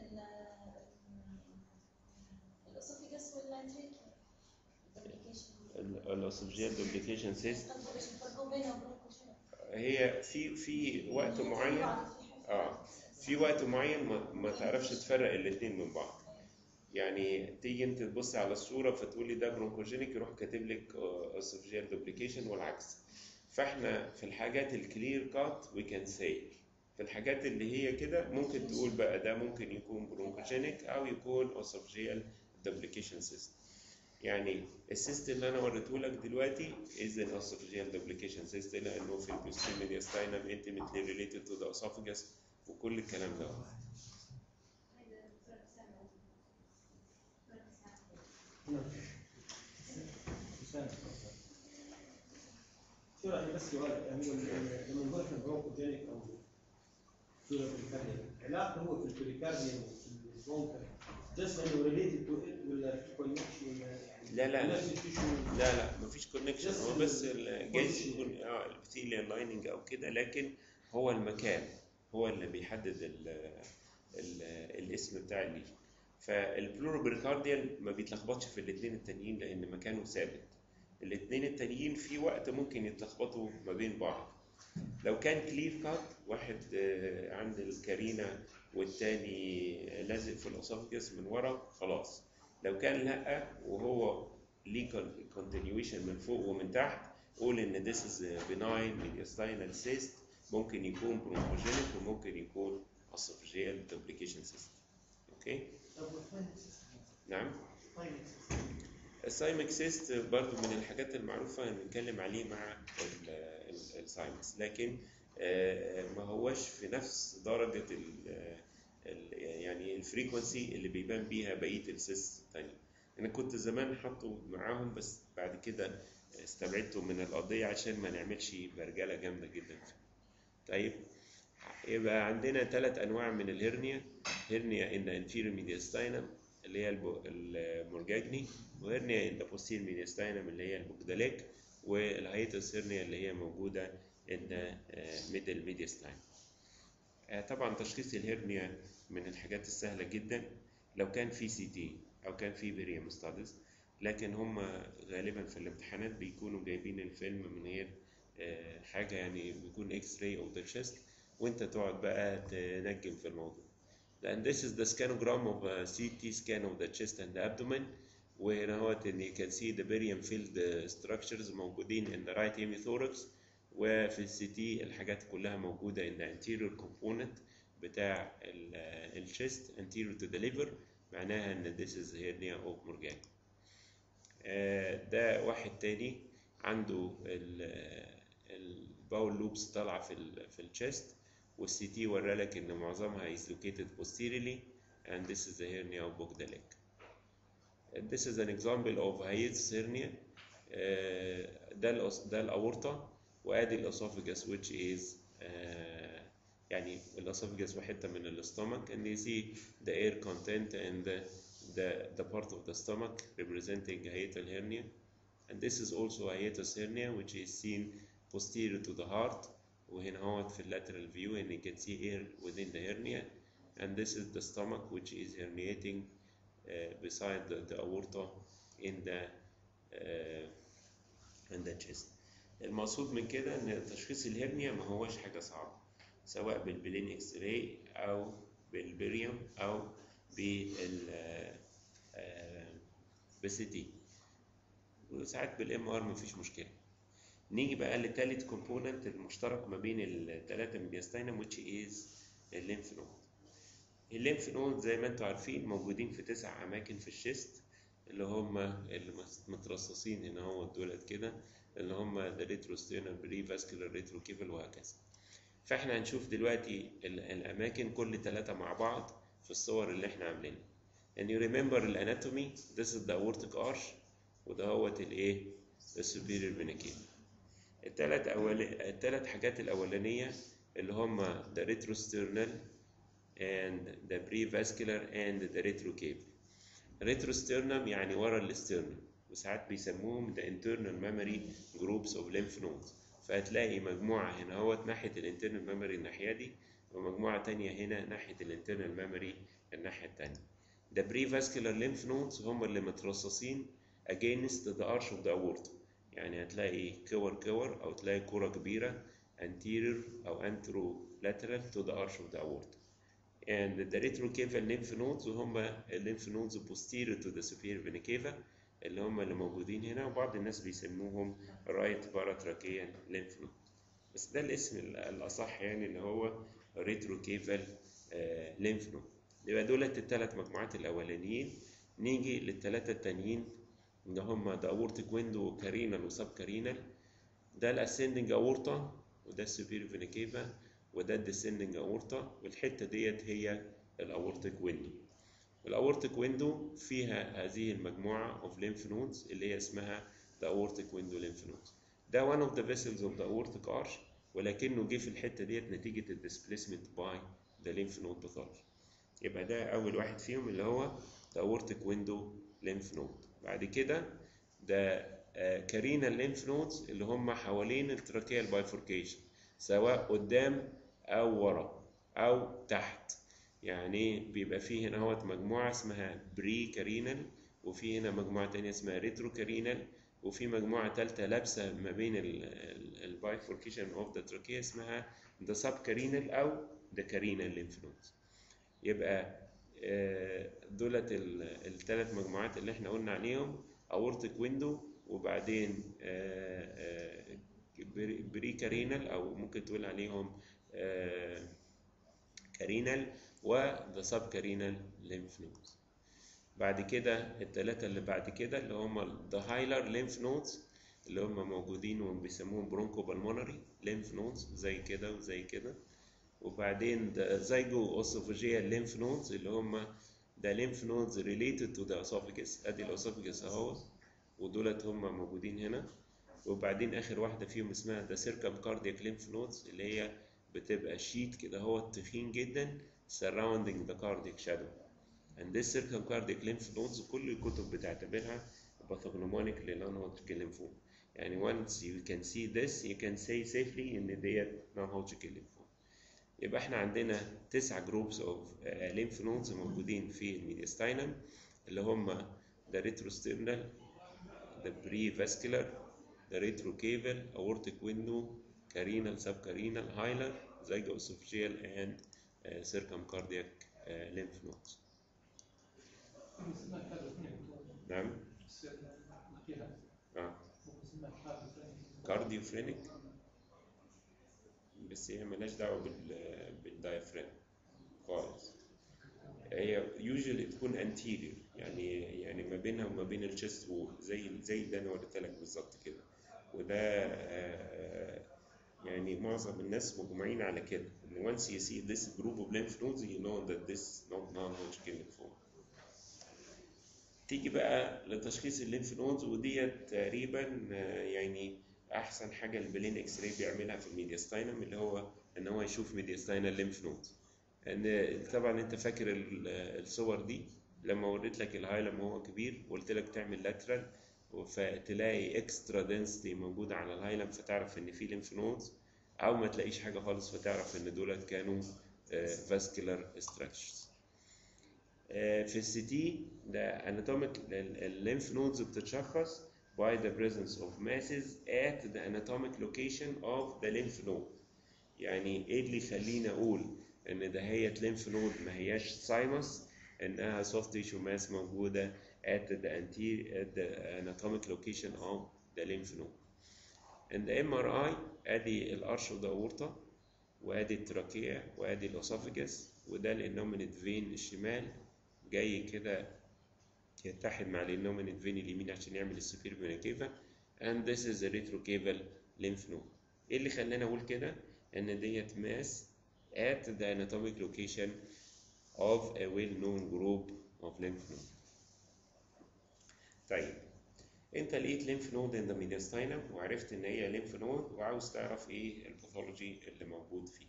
الاسوفيجاس والتريكيا الاسوفجيال دوبليكيشن سيست الفرق بينهم برونكوجينيك. هي في وقت معين في وقت معين ما تعرفش تفرق الاثنين من بعض. يعني تيجي انت تبص على الصوره فتقول لي ده برونكوجينيك، يروح كاتب لك اسوفجيال دوبليكيشن والعكس. فاحنا في الحاجات الكلير كات وي كان سي، في الحاجات اللي هي كده ممكن تقول بقى ده ممكن يكون برونكوجينيك او يكون اسوفجيال دوبليكيشن سيستم. يعني السيست اللي انا وريته لك دلوقتي is an esophageal duplication cyst، لانه في posterior mediastinum intimately related to the esophagus وكل الكلام ده. شو يعني بس سؤال يعني لما نقول احنا برونكوجينيك او سورة بريكارديا، علاقته هو في البريكارديا والبرونكا جست انه ريليتد تو ات ولا في كونكشن ولا يعني لا مفيش كونكشن، هو بس جايز يكون الابيثيليال لايننج او كده، لكن هو المكان هو اللي بيحدد الاسم بتاع الليجن. فالبلوروبريكارديال ما بيتلخبطش في الاثنين التانيين لان مكانه ثابت. الاثنين التانيين في وقت ممكن يتلخبطوا ما بين بعض. لو كان كلير كات، واحد عند الكارينا والتاني لازق في الاسوفجس من ورا، خلاص. لو كان لا وهو ليه كونتينيويشن من فوق ومن تحت، قول ان this is benign mediastinal cyst، ممكن يكون برونكوجينيك وممكن يكون esophageal duplication cyst. اوكي؟ نعم. السايمك سيست برضو من الحاجات المعروفة نتكلم عليه مع السايمكس، لكن ما هوش في نفس درجة يعني الفريكونسي اللي بيبان بيها بقية السيست التانية. أنا كنت زمان حاطه معاهم بس بعد كده استبعدته من القضية عشان ما نعملش برجلة جامدة جدا. طيب يبقى عندنا 3 أنواع من الهرنيا. هرنيا in the anterior mediastinum اللي هي المورجاجني، وهرنيا in the posterior mediastinum اللي هي البوكداليك، والهايتس هرنيا اللي هي موجودة in the middle mediastinum. طبعا تشخيص الهرنيا من الحاجات السهلة جدا لو كان في سي تي أو كان في بيريم ستاديز، لكن هم غالبا في الامتحانات بيكونوا جايبين الفيلم من غير حاجة، يعني بيكون اكس راي اوف ذا chest وانت تقعد بقى تنجم في الموضوع. And this is the scanogram of a CT scan of the chest and the abdomen. وهنا هوت ان you can see the barium filled structures موجودين in the right hemithorax، وفي السي تي الحاجات كلها موجودة in the anterior component بتاع الchest anterior to the liver، معناها ان this is hernia of Morgagni. ده واحد تاني عنده الباول لوبس طالعة في الchest، والسي تي ورالك ان معظمها is located posteriorly and this is the hernia of Bogdalek. This is an example of hiatus hernia. ده الأورطة وادي الاسوفجس which is يعني الاسوفجس وحتة من السtomach and you see the air content and the part of the stomach representing hiatal hernia. And this is also hiatus hernia which is seen posterior to the heart وهنا هو في اللاترال view and you can see air within the hernia, and this is the stomach which is herniating beside the aorta in the chest. المقصود من كده ان تشخيص الهرنيا ما هوش حاجه صعبه، سواء بالبلين اكس راي او بالبريوم او بالسي تي، وساعات بالام ار مفيش مشكله. نيجي بقى لتالت كومبوننت المشترك ما بين الثلاثه ميدياستاينم which is الليمف نود. الليمف نود زي ما انتم عارفين موجودين في 9 اماكن في الشيست، اللي هم اللي مترصصين هنا هو دولت كده، اللي هم الريتروستيرنال بريفاسكولار ريتروكيفال وهكذا. فاحنا هنشوف دلوقتي الاماكن كل 3 مع بعض في الصور اللي احنا عاملينها. and you remember الاناتومي this is the aortic arch وده هوت الايه السوبيريور فينا كيفا. الثلاث حاجات الاولانيه اللي هم the retrosternal and the prevascular and the retrocaval. retrosternum يعني ورا الاسترنم، وساعات بيسموهم the internal memory groups of lymph nodes. فهتلاقي مجموعة هنا اهوت ناحية الانترنال ميموري الناحية دي، ومجموعة تانية هنا ناحية الانترنال ميموري الناحية التانية. the prevascular lymph nodes هم اللي مترصصين against the arch of the aorta، يعني هتلاقي كور أو تلاقي كرة كبيرة anterior أو anterolateral to the arch of the aorta. and the retrocaval lymph nodes وهم lymph nodes posterior to the superior vena cava اللي هم اللي موجودين هنا، وبعض الناس بيسموهم right paratracheal lymph node، بس ده الاسم الأصح يعني اللي هو retrocaval lymph node. يبقى دولت الثلاث مجموعات الأولانيين. نيجي للثلاثة التانيين اللي هم the aortic window careenal وسب careenal. ده الاسcending aorta وده السوبيريور فينا كيفا وده الديسندنج اورتا، والحته ديت هي الاورتيك ويندو. الاورتيك ويندو فيها هذه المجموعه اوف lymph nodes اللي هي اسمها the aortic window lymph nodes. ده one of the vessels of the aortic arch، ولكنه جه في الحته ديت نتيجه الديسبليسمنت باي the lymph node pathology. يبقى ده اول واحد فيهم اللي هو the aortic window lymph node. بعد كده ده careenal lymph nodes اللي هم حوالين التراكيال bifurcation، سواء قدام او ورا او تحت. يعني بيبقى فيه هنا اهوت مجموعه اسمها بري كارينال، وفي هنا مجموعه تانية اسمها ريترو كارينال، وفي مجموعه ثالثه لابسه ما بين البايفوركيشن اوف ذا تراكيا اسمها ذا سب كارينال او ذا كارينال ليمف نودز. يبقى دولت الثلاث مجموعات اللي احنا قلنا عليهم اورتيك ويندو، وبعدين بري كارينال او ممكن تقول عليهم كارينال وذا سب كارينال ليمف نودز. بعد كده الثلاثه اللي بعد كده اللي هم ذا هايلر ليمف نودز اللي هم موجودين وبيسموهم برونكو بالمونري ليمف نودز زي كده وزي كده. وبعدين ذا زايجو اوسوفاجيال ليمف نودز اللي هم ذا ليمف نودز ريليتد تو ذا اسوفاجس، ادي الاسوفاجس اهو ودولت هم موجودين هنا. وبعدين اخر واحده فيهم اسمها the circumcardiac lymph nodes اللي هي بتبقى شيت كده هو تخين جدا surrounding the cardiac shadow. and this circumcardiac lymph nodes كل الكتب بتعتبرها pathognomonic للون هودجكن ليمفوما. يعني once you can see this you can say safely ان ديت non Hodgkin lymphoma. يبقى احنا عندنا 9 groups of lymph nodes موجودين في الميدياستاينم اللي هم the retrosternal, the prevascular, the retrocaval, aortic window, careenal, subcareenal, hilar, zygoesophageal and circumcardiac lymph nodes. نعم. كارديوفرينيك، بس هي مالهاش دعوة بالدايفرام خالص. هي usually تكون anterior، يعني ما بينها وما بين الشيست وول زي اللي انا وريتها لك بالظبط كده. وده يعني معظم الناس مجمعين على كده ان once you see this group of lymph nodes you know that this is not non-Hodgkin lymphoma. تيجي بقى لتشخيص الليمف نودز، وديت تقريبا يعني احسن حاجه البلين اكس راي بيعملها في الميدياستاينم اللي هو ان هو يشوف ميدياستاينال ليمف نودز. ان طبعا انت فاكر الصور دي لما وريت لك الهايلم وهو كبير وقلت لك تعمل لاترال فتلاقي اكسترا دنسيتي موجوده على الهايلم فتعرف ان في ليمف نودز، او ما تلاقيش حاجه خالص فتعرف ان دولت كانوا vascular structures. في السي تي ده anatomic الليمف نودز بتتشخص by the presence of masses at the anatomic location of the lymph node. يعني ايه اللي يخليني اقول ان دهيت lymph node ما هياش سايمس، انها soft tissue mass موجوده at the anatomic location of the lymph node. and the MRI ادي الارش اوف ذا اورتا، وادي التراكية، وادي الاسوفجس، وده الانومينيت فين الشمال جاي كده يتحد مع الانومينيت فين اليمين عشان يعمل السوبير فينا كيفا. and this is the retrocaval lymph node. ايه اللي خلاني اقول كده؟ ان ديت ماس at the anatomic location of a well-known group of lymph node. طيب انت لقيت lymph node in the mediastinum وعرفت ان هي lymph node وعاوز تعرف ايه الباثولوجي اللي موجود فيه.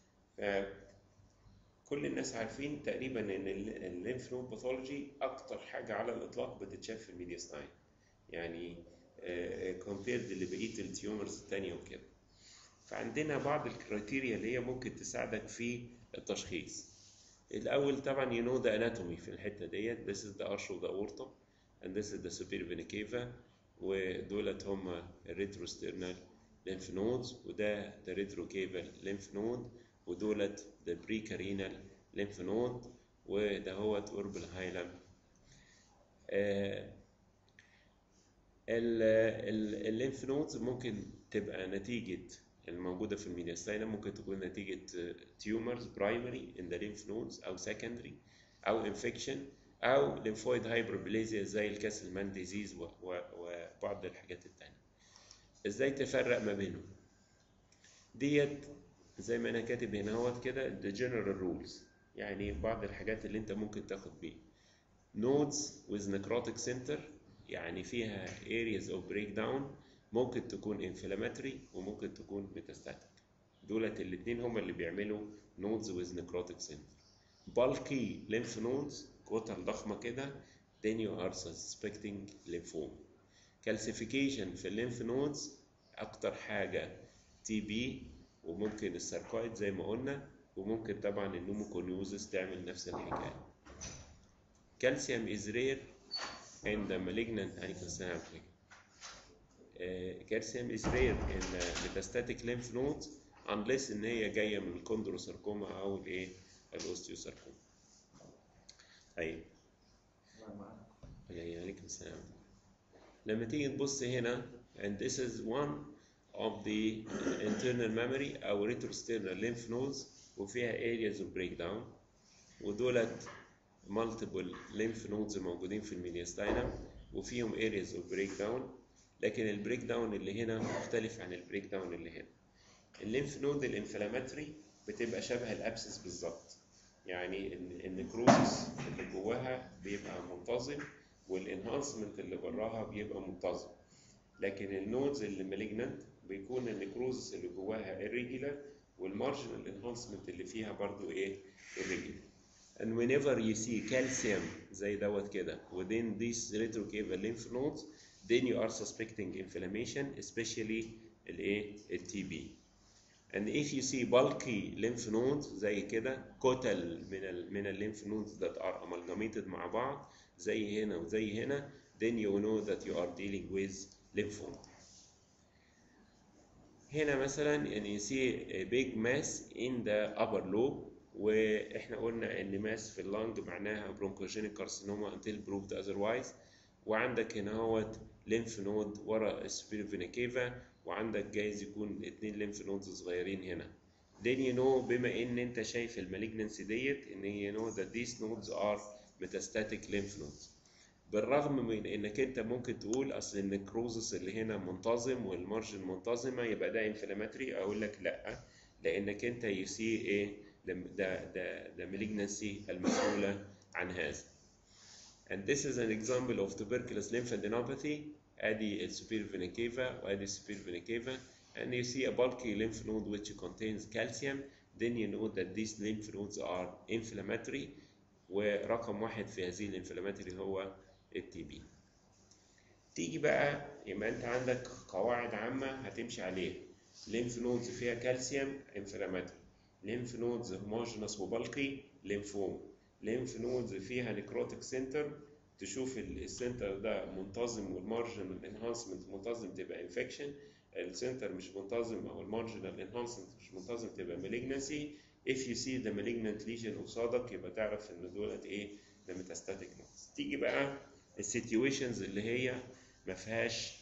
فكل الناس عارفين تقريبا ان الليمف نود باثولوجي اكتر حاجه على الاطلاق بتتشاف في الميدياستاين، يعني كومبيرد لبقيه التيومرز الثانيه وكده. فعندنا بعض الكرايتيريا اللي هي ممكن تساعدك في التشخيص. الاول طبعا you know the anatomy في الحته ديت. this is the arch of the aorta and this is the superior vena cava، ودولت هم الريتروسترنال lymph nodes، وده the retrocaval lymph node، ودولت the precarinal lymph node، وده هو orbital hilum. الليمف نودز ممكن تبقى نتيجة الموجودة في الميدياستاينم، ممكن تكون نتيجة tumors primary in the lymph nodes أو secondary أو infection أو lymphoid hyperplasia زي الكاسلمان ديزيز وبعض الحاجات التانية. ازاي تفرق ما بينهم؟ ديت زي ما انا كاتب هنا اهوت كده the general rules، يعني بعض الحاجات اللي انت ممكن تاخد بيها. nodes with necrotic center يعني فيها areas of breakdown، ممكن تكون inflammatory وممكن تكون metastatic. دولت الاتنين هما اللي بيعملوا nodes with necrotic center. bulky lymph nodes كتل ضخمة كده then you are suspecting lymphoma. calcification في الليمف نودز اكتر حاجة TB وممكن الساركويد زي ما قلنا، وممكن طبعا النوموكونيوزس تعمل نفس الحكاية. calcium is rare in the malignant calcium is rare in the metastatic lymph nodes unless ان هي جاية من الكوندروساركوما او الايه الاوستيوساركوما. طيب عليكم السلام. لما تيجي تبص هنا and this is one of the internal memory أو retrosternal lymph nodes وفيها areas of breakdown، ودولت multiple lymph nodes موجودين في الميدياستاينم وفيهم areas of breakdown، لكن البريك داون اللي هنا مختلف عن البريك داون اللي هنا. الليمف نود الانفلاماتري بتبقى شبه الابسس بالظبط، يعني النكروزس اللي جواها بيبقى منتظم والانهانسمنت اللي براها بيبقى منتظم، لكن النودز اللي مالجنانت بيكون النكروزس اللي جواها irregular والمارجنال انهانسمنت اللي فيها برضو ايه irregular. and whenever you see calcium زي دوت كده within these retrocaval lymph nodes then you are suspecting inflammation especially الايه الTB. and if you see bulky lymph nodes زي كده كتل من الليمف nodes that are amalgamated مع بعض زي هنا وزي هنا then you know that you are dealing with lymphoma. هنا مثلا يعني you see a big mass in the upper lobe، واحنا قلنا ان ماس في اللنج معناها bronchogenic carcinoma until proved otherwise، وعندك هنا هوت lymph node ورا السوبيريور فينا كيفا، وعندك جايز يكون 2 lymph nodes صغيرين هنا. then you know بما ان انت شايف المالجنسي ديت ان you know that these nodes are metastatic lymph nodes. بالرغم من انك انت ممكن تقول اصل النكروزس اللي هنا منتظم والمارجن منتظمه يبقى ده انفلاماتري، اقول لك لا، لانك انت يسي ايه ده مالجنسي المسؤوله عن هذا. and this is an example of tuberculous lymphadenopathy. ادي السوبيريور فينا كيفا وادي السوبيريور فينا كيفا and you see a bulky lymph node which contains calcium then you know that these lymph nodes are inflammatory، ورقم واحد في هذه الانفلاماتوري هو الTB. تيجي بقى يبقى انت عندك قواعد عامة هتمشي عليها. lymph nodes فيها كالسيوم inflammatory، lymph nodes homogeneous وبلقي lymphoma، lymph nodes فيها necrotic center تشوف السنتر ده منتظم والمارجنال انهانسمنت منتظم تبقى انفكشن، السنتر مش منتظم او المارجنال انهانسمنت مش منتظم تبقى malignancy. if you see the malignant lesion قصادك يبقى تعرف ان دولت ايه؟ ده ميتاستاتيك نودز. تيجي بقى السيتويشنز اللي هي ما فيهاش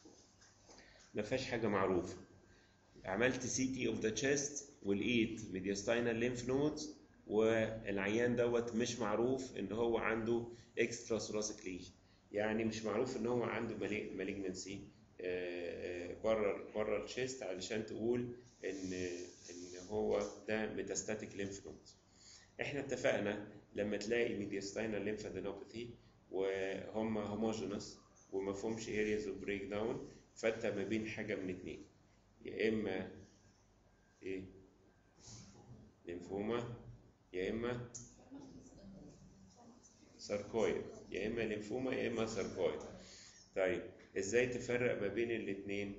حاجه معروفه. عملت سي تي اوف ذا تشيست ولقيت ميدياستاينال ليمف نودز والعيان دوت مش معروف ان هو عنده اكسترا ثوراسيك ليجن، يعني مش معروف ان هو عنده مالجنسي بره الشيست علشان تقول ان هو ده ميتاستاتيك ليمف نودز. احنا اتفقنا لما تلاقي ميدياستاينال ليمفادينوباثي وهم هوموجينوس وما فيهمش ارياز اوف بريك داون، فانت ما بين حاجه من اتنين، يا اما ايه؟ ليمفوما، يا اما ساركويد، يا اما ليمفوما يا اما ساركويد. طيب ازاي تفرق ما بين الاثنين؟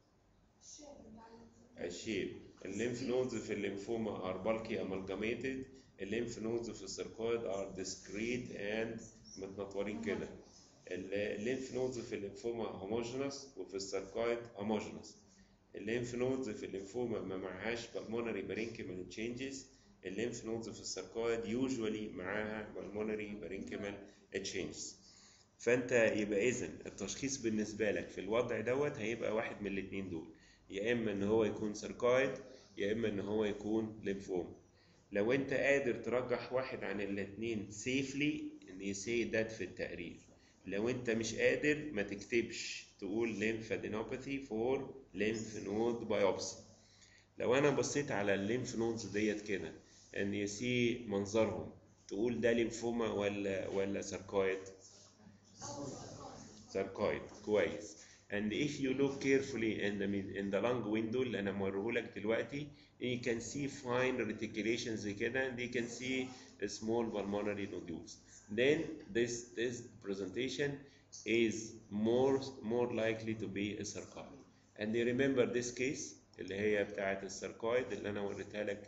الشيب. الليمف نودز في الليمفوما ار بالكي امالجاميتد، الليمف نودز في الساركويد ار ديسكريت اند متنطورين كده. الليمف نودز في الليمفوما هوموجينوس وفي الساركويد هوموجينوس. الليمف نودز في الليمفوما ما معهاش بالمونري بارينكيمال تشينجز، الليمف نودز في الساركويد يوجوالي معاها بالمونري بارينكيمال تشينجز. فانت يبقى اذا التشخيص بالنسبه لك في الوضع دوت هيبقى واحد من الاثنين دول، يا اما ان هو يكون ساركويد يا اما ان هو يكون ليمفوما. لو انت قادر ترجح واحد عن الاثنين سيفلي ان يسي دات في التقرير، لو انت مش قادر ما تكتبش تقول lymphadenopathy for lymph node biopsy. لو انا بصيت على الليمف نودز ديت كده ان يسي منظرهم تقول ده ليمفوما ولا ساركويد؟ ساركويد. كويس. and if you look carefully in the lung window اللي انا موريهولك دلوقتي you can see fine reticulations كده and you can see small pulmonary nodules. Then this presentation is more likely to be a sarcoid. And you remember this case اللي هي بتاعة الساركويد اللي انا وريتها لك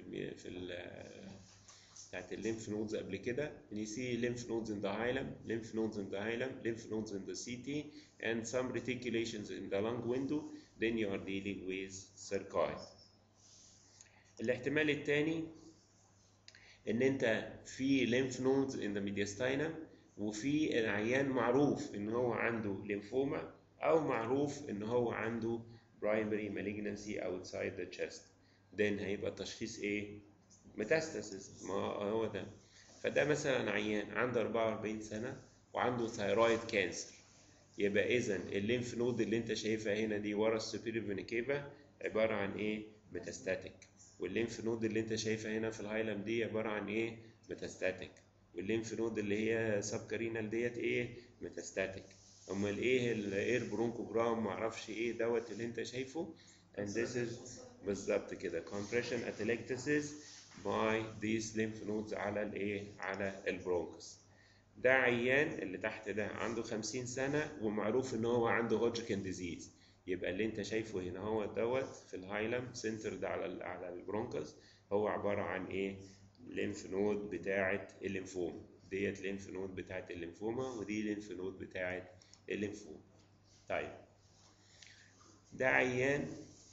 بتاعت الليمف نودز قبل كده. and you see lymph nodes in the hilum, lymph nodes in the hilum, lymph nodes in the CT and some reticulations in the lung window, then you are dealing with sarcoid. الاحتمال الثاني ان انت في lymph nodes in the mediastinum وفي العيان معروف ان هو عنده ليمفوما او معروف ان هو عنده primary malignancy outside the chest. then هيبقى التشخيص ايه؟ ميتاستاسيس. ما هو ده. فده مثلا عيان عنده 44 سنه وعنده ثايرويد كانسر، يبقى اذا الليمف نود اللي انت شايفها هنا دي ورا السوبيريور فينا كيفا عباره عن ايه؟ ميتاستاتيك. والليمف نود اللي انت شايفها هنا في الهايلم دي عباره عن ايه؟ ميتاستاتيك. والليمف نود اللي هي سبكارينال ديت ايه؟ ميتاستاتيك. امال ايه الاير برونكوجرام معرفش ايه دوت اللي انت شايفه؟ and this is بالظبط كده compression atelectasis by these lymph nodes على الايه؟ على البرونكس. ده عيان اللي تحت ده عنده 50 سنه ومعروف ان هو عنده هوجكن ديزيز، يبقى اللي انت شايفه هنا هو دوت في الهايلم سنتر ده على البرونكس هو عباره عن ايه؟ ليمف نود بتاعه الليمفوما. ديت ليمف نود بتاعه الليمفوما ودي ليمف نود بتاعه الليمفوما. طيب ده عيان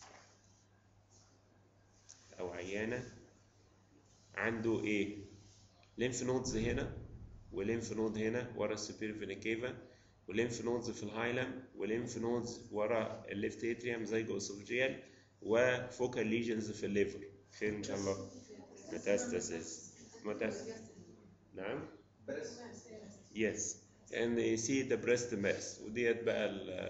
او عيانه عنده ايه؟ ليمف نودز هنا وليمف نود هنا ورا السوبيريور فينا كيفا وليمف نودز في الهايلم وليمف نودز ورا الليفت اتريوم زيجو اسوفجيال وفوكال ليجنز في الليفر. خير ان شاء الله. ميتاستاسيس. نعم. Yes. And you see the breast mass وديت بقى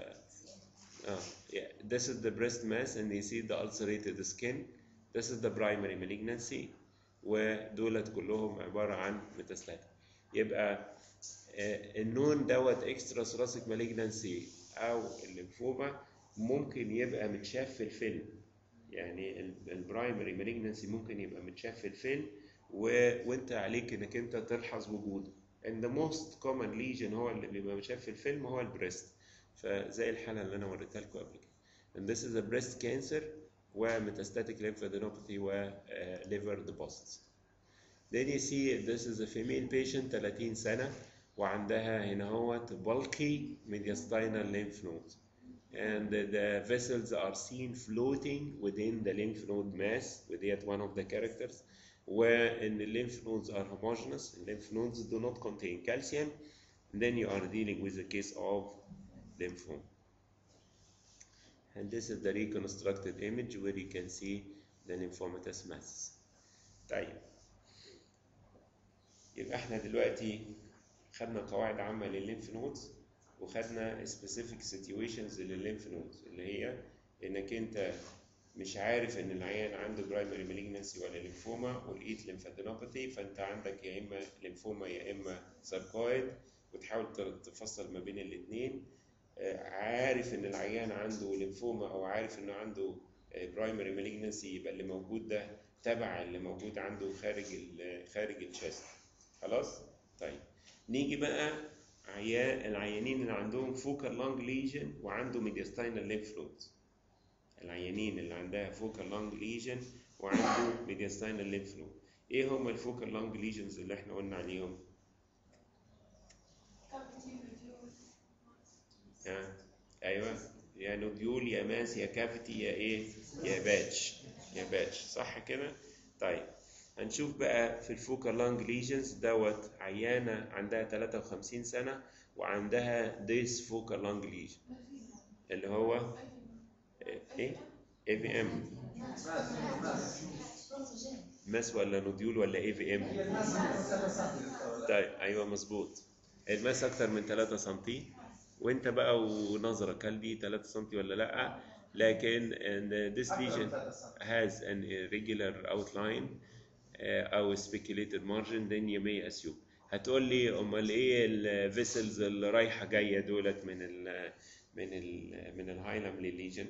this is the breast mass and you see the ulcerated skin. This is the primary malignancy ودولت كلهم عبارة عن ميتاستاتيك. يبقى النون دوت اكسترا ثوراسيك مالجنسي او الليمفوما ممكن يبقى متشاف في الفيلم، يعني البرايمري مالجنسي ممكن يبقى متشاف في الفيلم وانت عليك انك انت تلحظ وجوده. and the most common lesion هو اللي بيبقى متشاف في الفيلم هو البريست، فزي الحاله اللي انا وريتها لكم قبل كده. and this is a breast cancer وميتاستاتيك lymphadenopathy و liver deposits. Then you see this is a female patient 30 سنة وعندها هنا هو bulky mediastinal lymph nodes, and the vessels are seen floating within the lymph node mass, وديت one of the characters, when the lymph nodes are homogeneous, lymph nodes do not contain calcium, then you are dealing with a case of lymphoma. And this is the reconstructed image where you can see the lymphomatous masses. طيب يبقى احنا دلوقتي خدنا قواعد عامة للليمف نودز وخدنا specific situations للليمف نودز اللي هي انك انت مش عارف ان العيان عنده برايمري مالجنسي ولا ليمفوما ولقيت ليمفادينوباثي، فانت عندك يا اما ليمفوما يا اما ساركويد وتحاول تفصل ما بين الاثنين. عارف ان العيان عنده ليمفوما او عارف انه عنده برايمري مالجنسي، يبقى اللي موجود ده تبع اللي موجود عنده خارج الشست. خلاص؟ طيب نيجي بقى العيانين اللي عندهم فوكال لانج ليجن وعنده ميدياستاينال ليمف نودز. العيانين اللي عندها فوكال لانج ليجن وعنده ميدياستاينال ليمف نود، ايه هم الفوكال لانج ليجنز اللي احنا قلنا عليهم؟ ايوه، يا نوديول يا ماس يا كافيتي يا ايه يا باتش صح كده؟ طيب هنشوف بقى في الفوكال لانج ليجنز دوت عيانه عندها 53 سنه وعندها ديس فوكال لانج ليجن اللي هو ايه؟ اي في ام ماس ولا نوديول ولا اي في ام؟ طيب ايوه مظبوط، الماس اكتر من 3 سم، وانت بقى ونظرك هل دي 3 سم ولا لا، لكن this lesion has an irregular outline او speculated margin then you may assume. هتقول لي امال ايه الفيسلز اللي رايحه جايه دولت من الهايلم للليجن؟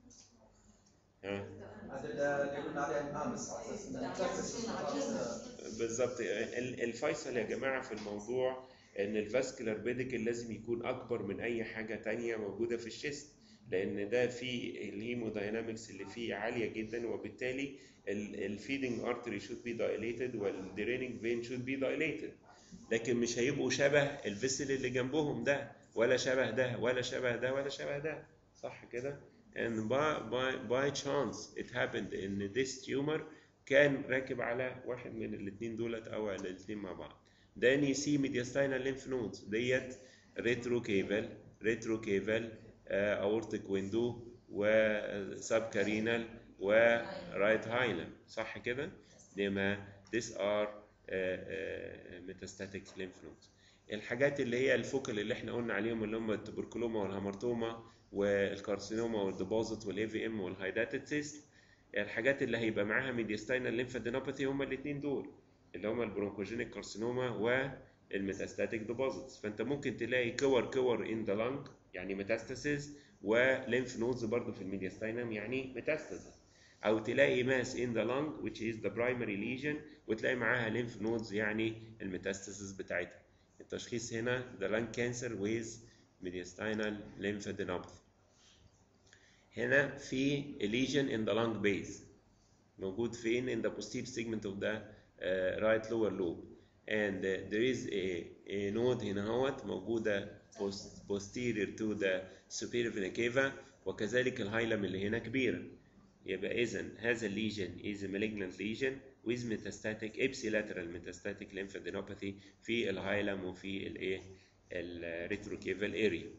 بالظبط. الفيصل يا جماعه في الموضوع ان الفاسكولار بيديكل لازم يكون اكبر من اي حاجه تانية موجوده في الشيست، لان ده فيه الهيموداينامكس اللي فيه عاليه جدا، وبالتالي الفيدنج ارتري should be dilated والدريننج فين should be dilated، لكن مش هيبقوا شبه الفيسل اللي جنبهم ده ولا شبه ده ولا شبه ده ولا شبه ده، صح كده؟ and by chance it happened ان this tumor كان راكب على واحد من الاثنين دولت او الاثنين مع بعض. Then you see mediastinal lymph nodes ديت retrocaval aortic window وسبكارينال ورايت هايلم، صح كده؟ لما these are metastatic lymph nodes. الحاجات اللي هي الفوكال اللي احنا قلنا عليهم اللي هم التبركلوما والهامرتوما والكارسينوما والديبوزيت والاي في ام والهايداتد سيست، الحاجات اللي هيبقى معاها ميدياستاينال ليمفادينوباثي هم الاثنين دول اللي هم البرونكوجينيك كارسينوما والميتاستاتيك ديبوزيتس. فانت ممكن تلاقي كور ان ذا لانج يعني ميتاستاسيس وليمف نودز برضه في الميدياستاينم يعني ميتاستاسيس، او تلاقي ماس ان ذا لانج which is the primary lesion وتلاقي معاها ليمف نودز يعني الميتاستاسيس بتاعتها. التشخيص هنا the lung cancer with mediastinal lymphadenopathy. هنا في lesion in the lung base موجود فين in the posterior segment of the right lower lobe, and there is a node هنا هوت موجودة posterior to the superior vena cava، وكذلك الهايلم اللي هنا كبيرة. يبقى إذن هذا lesion is a malignant lesion with metastatic ipsilateral metastatic lymphadenopathy في الهايلم وفي الايه الريتروكيفال اريا.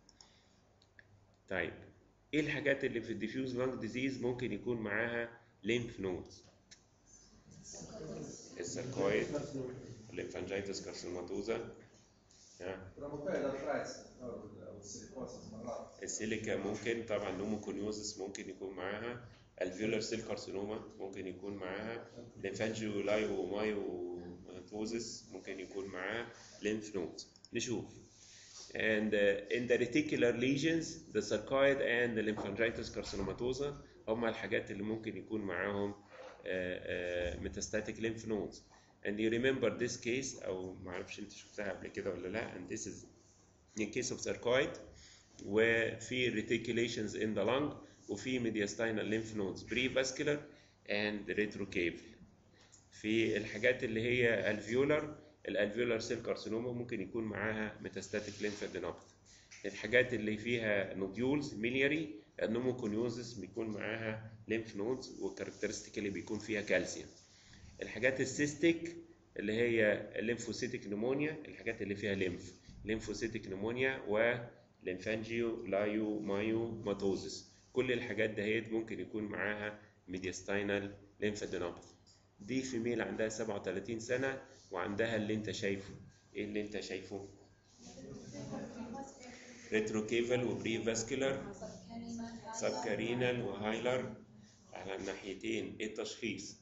طيب ايه الحاجات اللي في الديفيوز لانج ديزيز ممكن يكون معاها ليمف نودز؟ الساركويد، الليمفانجيتس كارسينوماتوزا، السيليكا ممكن طبعا، نوموكونيوزس ممكن يكون معاها، الفيولار سيل كارسينوما ممكن يكون معاها، ليمفانجيولايومايوماتوزس ممكن يكون معاها lymph nodes. نشوف and in the reticular lesions the sarcoid and the lymphangitis carcinomatosa هم الحاجات اللي ممكن يكون معاهم metastatic lymph nodes. and you remember this case او ما اعرفش انت شفتها قبل كده ولا لا، and this is in case of sarcoid وفي reticulations in the lung وفي ميدياستاينال ليمف نودز بري فاسكولار اند ريتروكيفل. في الحاجات اللي هي الالفيولار سيل كارسينوما ممكن يكون معاها ميتاستاتيك ليمفادينوباثي. الحاجات اللي فيها نوديولز ميلياري النوموكونيوزس بيكون معاها ليمف نودز وكاركترستيكالي بيكون فيها كالسيوم. الحاجات السيستيك اللي هي الليمفوسيتيك نمونيا، الحاجات اللي فيها ليمفوسيتيك نمونيا وليمفانجيو لايو مايو ماتوزس، كل الحاجات دهيت ممكن يكون معاها ميدياستاينال ليمفادينوباثي. دي فيميل عندها 37 سنة وعندها اللي انت شايفه. ايه اللي انت شايفه؟ ريتروكيفال وبري فاسكولار سبكارينال وهايلر على الناحيتين. ايه التشخيص؟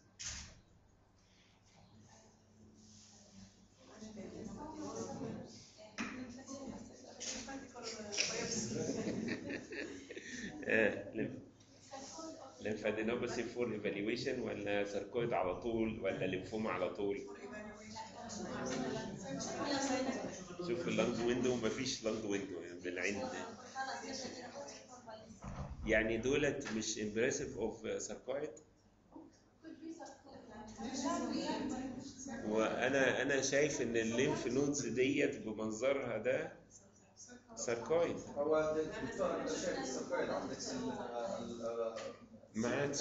ليمفادينوباثي فور ايفالويشن ولا ساركويد على طول ولا ليمفوما على طول؟ شوف اللانج ويندو، مفيش لانج ويندو بالعند يعني دولت مش امبريسيف اوف ساركويد. وانا شايف ان الليمف نودز ديت بمنظرها ده ساركويد. هو الدكتور انت شايف السكايد عندك ما عادش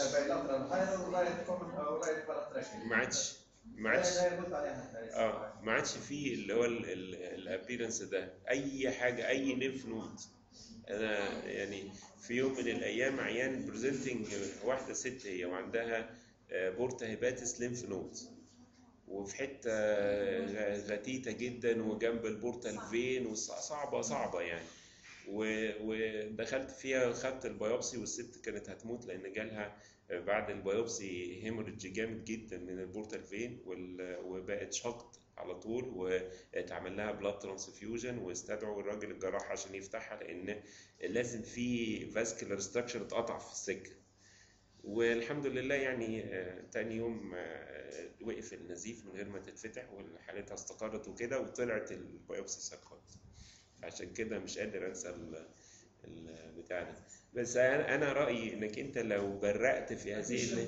ما عادش فيه اللي هو الابيرنس ده اي حاجه اي ليمف نود. انا يعني في يوم من الايام عيان بريزنتنج واحده ست هي وعندها بورتا هيباتس ليمف نود وفي حته غتيته جدا وجنب البورتال فين وصعبه يعني، ودخلت فيها خدت البيوبسي والست كانت هتموت لان جالها بعد البيوبسي هيموريدج جامد جدا من البورتال فين وبقت شقط على طول، واتعمل لها بلاد ترانسفيوجن واستدعوا الراجل الجراح عشان يفتحها لان لازم في فاسكولار ستراكشر اتقطع في السكه. والحمد لله يعني تاني يوم وقف النزيف من غير ما تتفتح وحالتها استقرت وكده وطلعت البيوبسي ساركويد. عشان كده مش قادر انسى البتاع ده. بس انا رايي انك انت لو برقت في هذه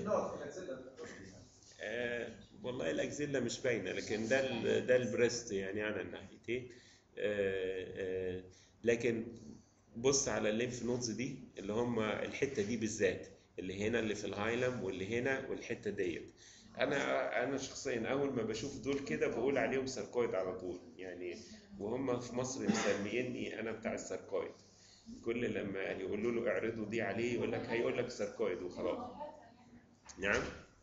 والله الاكزيلا مش باينه لكن ده البريست يعني على الناحيتين. لكن بص على الليمف نودز دي اللي هم الحته دي بالذات اللي هنا اللي في الهايلم واللي هنا والحته ديت. انا شخصيا اول ما بشوف دول كده بقول عليهم ساركويد على طول يعني، وهم في مصر مسميني انا بتاع الساركويد. كل لما يقولوا له اعرضوا دي عليه يقول لك هيقول لك ساركويد وخلاص. نعم.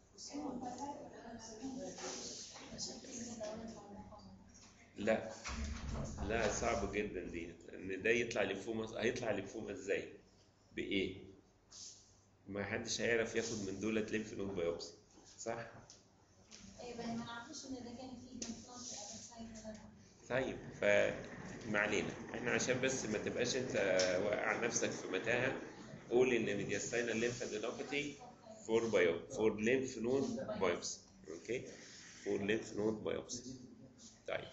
لا صعب جدا دي ان ده يطلع ليمفوما. هيطلع ليمفوما ازاي؟ بايه؟ ما حدش هيعرف ياخد من دولة ليمف نود بايوبسي صح؟ ايوه ما نعرفش ان ده كان فيه ليمفنود. طيب فما علينا احنا عشان بس ما تبقاش انت واقع نفسك في متاهه. قول ان ميدياستاينال ليمفادينوباثي فور ليمف نود بايوبسي. اوكي فور ليمف نود بايوبسي. طيب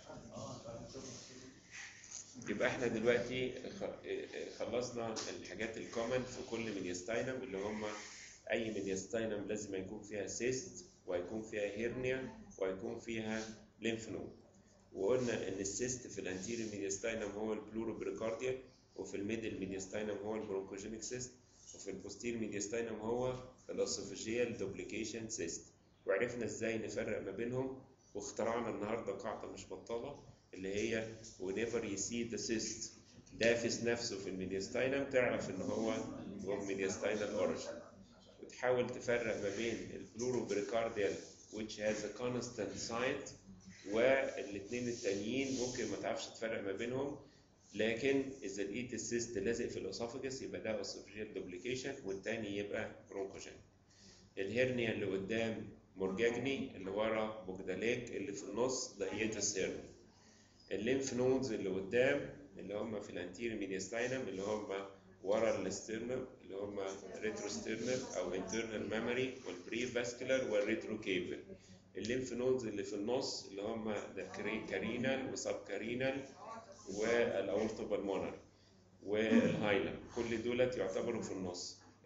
يبقى احنا دلوقتي خلصنا الحاجات الكومن في كل ميدياستاينم اللي هم اي ميدياستاينم لازم يكون فيها سيست ويكون فيها هيرنيا ويكون فيها ليمف نود. وقلنا ان السيست في الانتيريور ميدياستاينم هو البلوروبريكارديال وفي الميدل ميدياستاينم هو البرونكوجينيك سيست وفي البوستير ميدياستاينم هو الاسوفيجيال دوبليكيشن سيست. وعرفنا ازاي نفرق ما بينهم واخترعنا النهارده قاعده مش بطاله اللي هي whenever you see the cyst دافس نفسه في الميدياستاينم تعرف ان هو ميدياستاينال اوريجين. وتحاول تفرق ما بين البلوروبريكارديال which has a constant site والاثنين التانيين ممكن ما تعرفش تفرق ما بينهم، لكن اذا لقيت السيست لازق في الاسوفاجس يبقى ده اسوفيجيال دوبليكيشن والتاني يبقى برونكوجين. الهرنيا اللي قدام مورجاجني اللي ورا بوجداليك اللي في النص دايتس هيرنيا. الليمف نودز اللي قدام اللي هم في الانتيريور ميدياستاينم اللي هم ورا الاسترنم اللي هم ريتروسترنال او انترنال ميموري والبري فاسكولار والريتروكيفل. الليمف نودز اللي في النص اللي هم كارينال وسب كارينال والاورتو بالمونري والهايلم كل دولت يعتبروا في النص.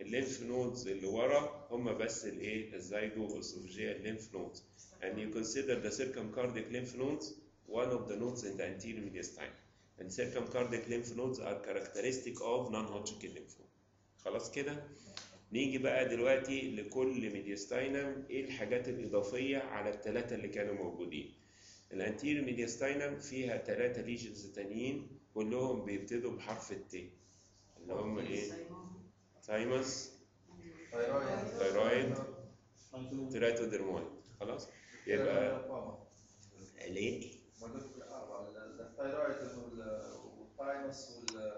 الليمف نودز اللي ورا هم بس الايه الزايجو اسوفيجيال lymph nodes and you consider the circumcardiac lymph nodes one of the nodes in the anterior mediastinum and circumcardiac lymph nodes are characteristic of non-Hodgkin lymphoma. خلاص كده. نيجي بقى دلوقتي لكل ميدياستاينم ايه الحاجات الإضافية على الثلاثة اللي كانوا موجودين. الانتيريور ميدياستاينم فيها 3 ليجنز تانيين كلهم بيبتدوا بحرف الت اللي هم ايه؟ ثايموس، ثايرويد، تيراتوديرمويد. خلاص؟ يبقى ليه؟ الثايرويد والثايموس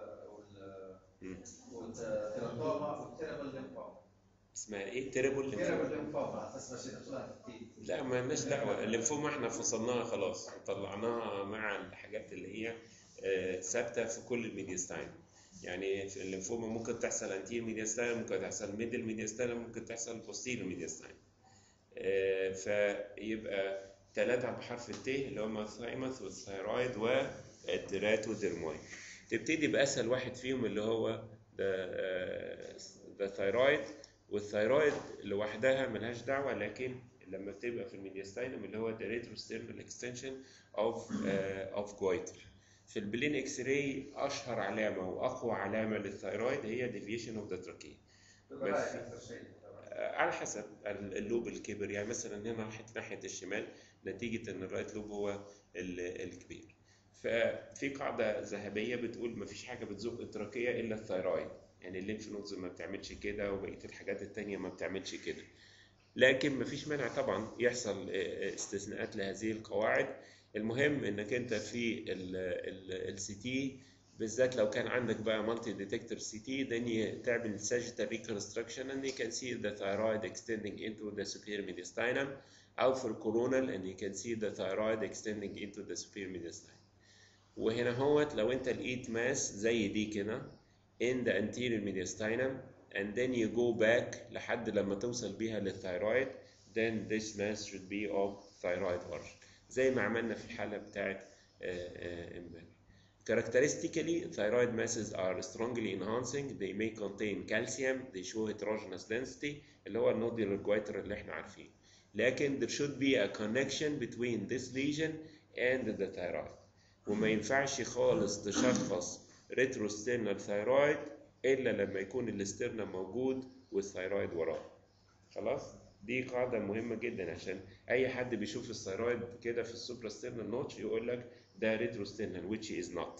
والتيراتوما والتيرابل ليمفوما. اسمها ايه؟ تيرابل ليمفوما على اساس ماشي نفسها كتير. لا ما لناش دعوه، الليمفوما احنا فصلناها خلاص وطلعناها مع الحاجات اللي هي ثابته في كل الميدياستاين. يعني في الليمفوما ممكن تحصل انتير ميدياستاين، ممكن تحصل ميدل ميدياستاين، ممكن تحصل بوستيريور ميدياستاين. فيبقى 3 بحرف الت اللي هم الثايموس والثايرويد والتيراتوديرمويد. تبتدي بأسهل واحد فيهم اللي هو ده ثايرويد، والثايرويد لوحدها ملهاش دعوة، لكن لما بتبقى في الميدياستاينم اللي هو the retrosternal extension of goiter. في البلين اكس راي أشهر علامة وأقوى علامة للثايرويد هي deviation of the trachea. على حسب اللوب الكبير، يعني مثلا هنا ناحية الشمال نتيجة ان الرايت لوب هو الكبير. ففي قاعدة ذهبية بتقول مفيش حاجة بتزق التراكية إلا الثايرويد، يعني الليمف نودز ما بتعملش كده وبقية الحاجات التانية ما بتعملش كده. لكن مفيش مانع طبعا يحصل استثناءات لهذه القواعد. المهم انك انت في السي تي بالذات لو كان عندك بقى مالتي ديتكتور سي تي then تعمل sagittal reconstruction and you can see the thyroid extending into the superior mediastinum، أو في الكورونال and you can see the thyroid extending into the superior mediastinum. وهنا هوت لو انت لقيت ماس زي دي كده in the anterior mediastinum and then you go back لحد لما توصل بيها للثايرويد then this mass should be of thyroid origin زي ما عملنا في الحالة بتاعت امبارح. Characteristically, thyroid masses are strongly enhancing. They may contain calcium. They show heterogeneous density اللي هو النوديولار جويتر اللي احنا عارفين. لكن there should be a connection between this lesion and the thyroid. وما ينفعش خالص تشخص retrosternal thyroid إلا لما يكون الاسترنم موجود والثايرويد وراه. خلاص؟ دي قاعدة مهمة جدا عشان أي حد بيشوف الثايرويد كده في السوبراسترنال نوتش يقول لك ده retrosternal which is not.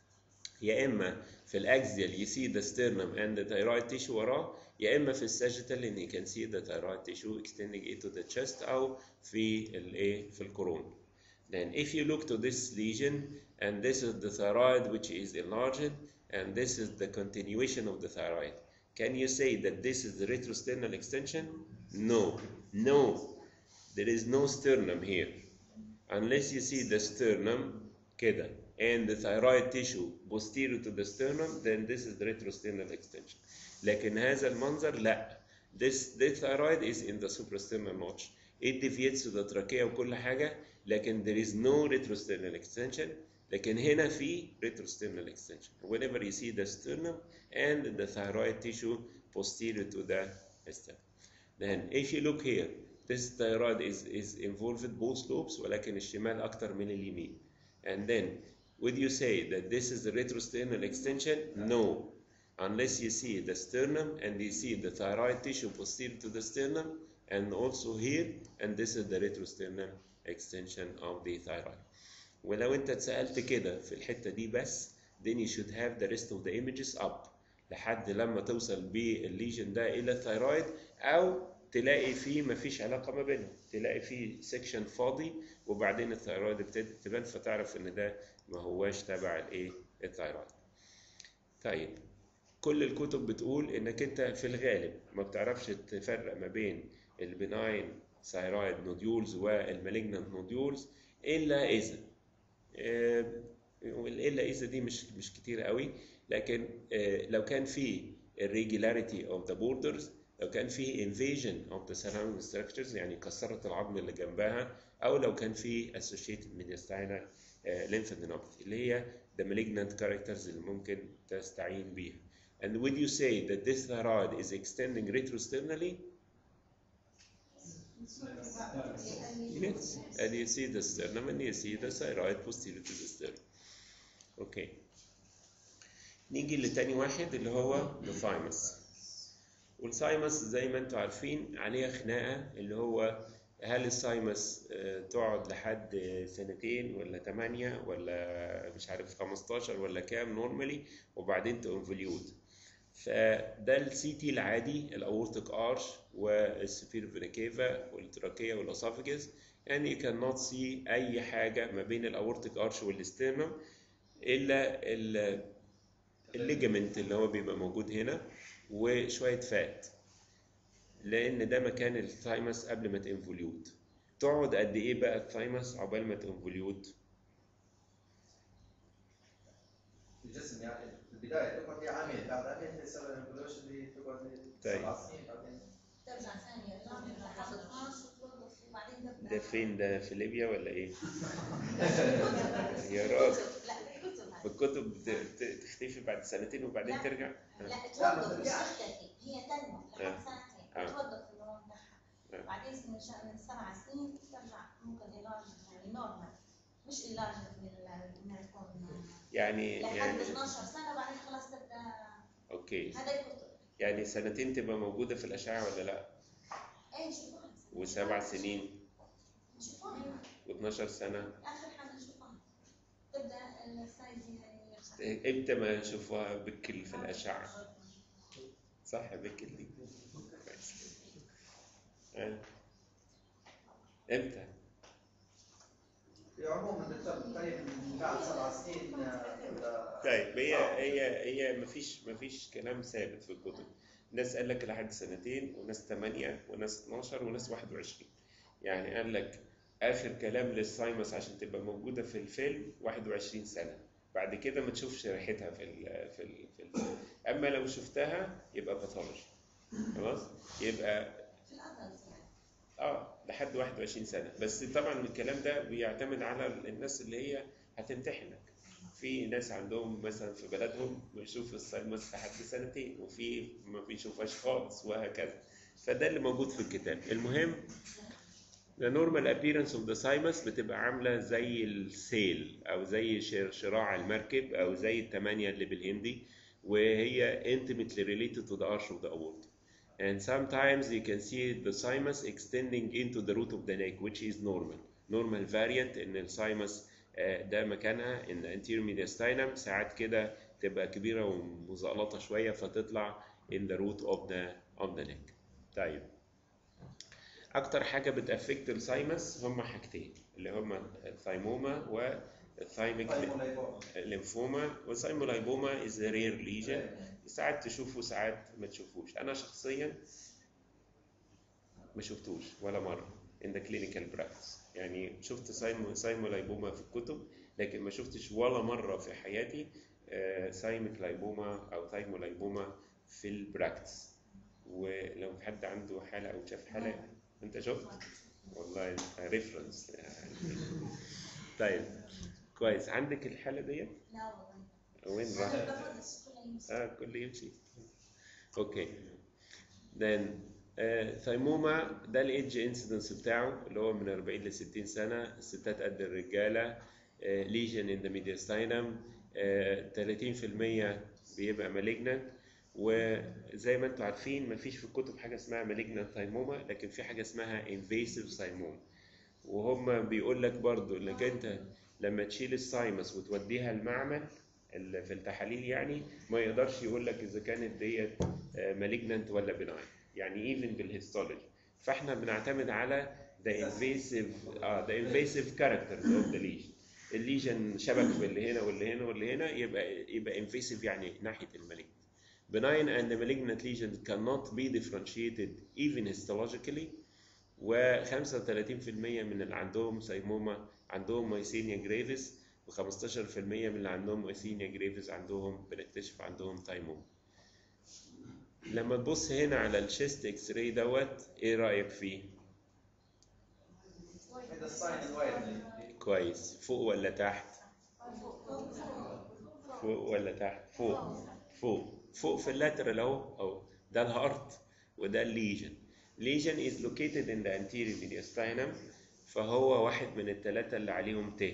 يا إما في الأكزيال you see the sternum and the thyroid tissue وراه، يا إما في الساجيتال إن you can see the thyroid tissue extending into the chest أو في الإيه في القرون. Then if you look to this lesion and this is the thyroid which is enlarged and this is the continuation of the thyroid, can you say that this is the retrosternal extension? No, no, there is no sternum here. Unless you see the sternum كده and the thyroid tissue posterior to the sternum, then this is the retrosternal extension. لكن هذا المنظر لا. The thyroid is in the suprasternal notch. It deviates to the trachea وكل حاجة، لكن there is no retrosternal extension. لكن هنا في retrosternal extension. Whenever you see the sternum and the thyroid tissue posterior to the sternum. Then if you look here, this thyroid is involved both lobes ولكن الشمال أكتر من اليمين. And then would you say that this is the retrosternal extension? No. Unless you see the sternum and you see the thyroid tissue posterior to the sternum and also here, and this is the retrosternal extension of the thyroid. ولو انت اتسألت كده في الحتة دي بس then you should have the rest of the images up لحد لما توصل بالليجن ده إلى الثايرويد، أو تلاقي فيه مفيش علاقة ما بينهم، تلاقي فيه سيكشن فاضي وبعدين الثايرويد ابتدت تبان فتعرف إن ده ما هواش تبع الإيه الثايرويد. طيب كل الكتب بتقول إنك أنت في الغالب ما بتعرفش تفرق ما بين البناين ثايرويد نوديولز والمالجنانت نوديولز إلا إذا دي مش كتير قوي، لكن لو كان في irregularity of the borders، لو كان في invasion of the surrounding structures يعني كسرت العظم اللي جنبها، أو لو كان في associated mediastinal lymphadenopathy اللي هي the malignant characters اللي ممكن تستعين بيها. And would you say that this thyroid is extending retrosternally? Yes. And you see the sternum and you see the thyroid posterior to the sternum. Okay. نيجي لتاني واحد اللي هو الثايمس. والثايمس زي ما انتم عارفين عليها خناقة، اللي هو هل الثايمس تقعد لحد 2 ولا 8 ولا مش عارف 15 ولا كام نورمالي وبعدين تنفوليوت. فده السي تي العادي، الاورتيك ارش والسفير فينا كيفا والتراكيه والاسوفاجس، يعني you cannot see اي حاجه ما بين الاورتيك ارش والاسترنم الا الليجمنت اللي هو بيبقى موجود هنا وشويه فات، لان ده مكان الثايمس قبل ما تنفوليوت. تقعد قد ايه بقى الثايمس عقبال ما تنفوليوت؟ الجسم يعني في البدايه تقعد هي عامين، بعد عامين تصير الانفلوشن اللي تقعد 7 سنين بعدين ترجع ثانية لحد 12 وتوظف وبعدين تبدأ. ده فين ده؟ في ليبيا ولا ايه؟ يا راجل لا بالكتب هاي. بالكتب تختفي بعد 2 سنين وبعدين لا. ترجع؟ لا توظف مش تختفي، هي تنمو لحد 2 سنين توظف النورم بتاعها. بعدين من 7 سنين ترجع ممكن إيلاج يعني نورمال، مش إيلاج إنها تكون يعني لحد 12 سنة بعدين خلاص تبدأ. اوكي. هذا الكتب. يعني 2 تبقى موجودة في الأشعة ولا لا؟ ايه شوفوها. و7 سنين شوفوها. و12 سنة. آخر حاجة شوفوها. تبدأ السايز يعني امتى ما نشوفها بكل في الأشعة؟ صح بكل دي. امتى؟ في عموما الدكتور تقريبا بعد 7 سنين ولا طيب هي مفيش كلام ثابت في الكتب. ناس قال لك لحد 2 وناس 8 وناس 12 وناس 21. يعني قال لك آخر كلام للثايمس عشان تبقى موجودة في الفيلم 21 سنة، بعد كده ما تشوفش ريحتها في أما لو شفتها يبقى باثولوجي. خلاص؟ يبقى في الأدلت يعني. لحد 21 سنة. بس طبعا الكلام ده بيعتمد على الناس اللي هي هتمتحنك. في ناس عندهم مثلا في بلدهم بيشوف الثايمس لحد 2 وفي ما بيشوفهاش خالص وهكذا. فده اللي موجود في الكتاب. المهم the normal appearance of the thymus بتبقى عاملة زي السيل أو زي شراع المركب أو زي التمانية اللي بالهندي، وهي intimately related to the arch of the aorta. And sometimes you can see the thymus extending into the root of the neck, which is normal. Normal variant إن الثايمس ده مكانها in the anterior mediastinum، ساعات كده تبقى كبيرة ومزقلطة شوية فتطلع in the root of the neck. طيب أكتر حاجة بتأفكت الثايمس هما حاجتين اللي هما الثايموما والثايميك ليمفوما. والثايمولايبوما is a rare lesion، ساعات تشوفه ساعات ما تشوفوش. أنا شخصيا ما شفتوش ولا مرة in the clinical practice. يعني شفت ثايمولايبوما في الكتب لكن ما شفتش ولا مرة في حياتي ثايميك لايبوما أو ثايمولايبوما في البراكتس. ولو حد عنده حالة أو شاف حالة انت شفت؟ والله ريفرنس يعني. طيب كويس. عندك الحالة ديت؟ لا والله. وين راح؟ كله يمشي. اوكي. then ثايموما ده الايدج انسيدنس بتاعه اللي هو من 40 ل 60 سنة، الستات قد الرجالة. ليجن ان ذا ميدياستاينم 30% بيبقى مالجنت. وزي ما انتم عارفين مفيش في الكتب حاجه اسمها malignant ثايموما، لكن في حاجه اسمها invasive ثايموما. وهم بيقول لك برضو انك انت لما تشيل الثايمس وتوديها المعمل في التحاليل يعني ما يقدرش يقول لك اذا كانت ديت malignant ولا benign، يعني even بالهيستولوجي. فاحنا بنعتمد على the invasive characters of the lesion. الليجن شبك باللي هنا واللي هنا واللي هنا يبقى invasive يعني ناحيه المالجنت. Benign and malignant lesions cannot be differentiated even histologically. و 35% من اللي عندهم ثايموما عندهم مايسينيا جريفيس، و 15% من اللي عندهم مايسينيا جريفيس بنكتشف عندهم ثايموما. لما تبص هنا على الشيست اكس راي دوت ايه رايك فيه؟ كويس. فوق ولا تحت؟ فوق ولا تحت؟ فوق. فوق في اللاترال اهو ده الهارت وده الليجن. lesion is located in the anterior mediastinum، فهو واحد من الثلاثة اللي عليهم ت.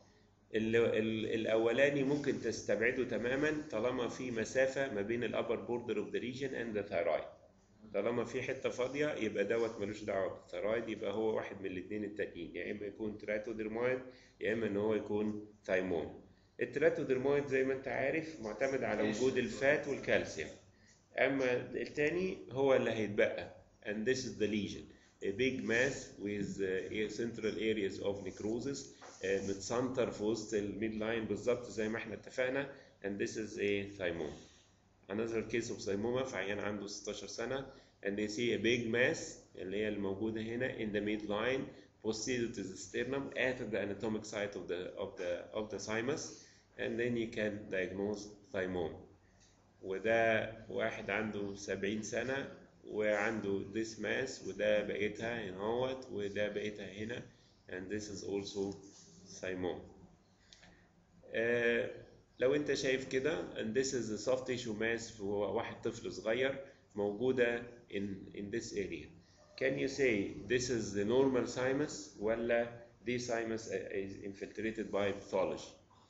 الأولاني ممكن تستبعده تماما طالما في مسافة ما بين الأبر بوردر اوف ذا ريجن اند ذا ثايرويد. طالما في حتة فاضية يبقى دوت ملوش دعوة بالثايرويد، يبقى هو واحد من الاثنين التانيين، يا إما يكون تراتودرمويد يا إما إن هو يكون ثايموم. التراتودرمويد زي ما أنت عارف معتمد على وجود الفات والكالسيوم، أما التاني هو اللي هيتبقى. and this is the lesion، a big mass with central areas of necrosis، متسنتر في وسط الميد لاين بالظبط زي ما احنا اتفقنا. and this is a thymoma. another case of thymoma في عيان عنده 16 سنة and they see a big mass اللي هي الموجودة هنا in the midline posterior to the sternum at the anatomic site of the thymus، and then you can diagnose thymoma. وده واحد عنده 70 سنة وعنده this mass وده بقيتها هنا اهوت وده بقيتها هنا، and this is also thymoma. لو انت شايف كده and this is a soft tissue mass في واحد طفل صغير موجودة in this area. Can you say this is the normal thymus ولا the thymus is infiltrated by pathology؟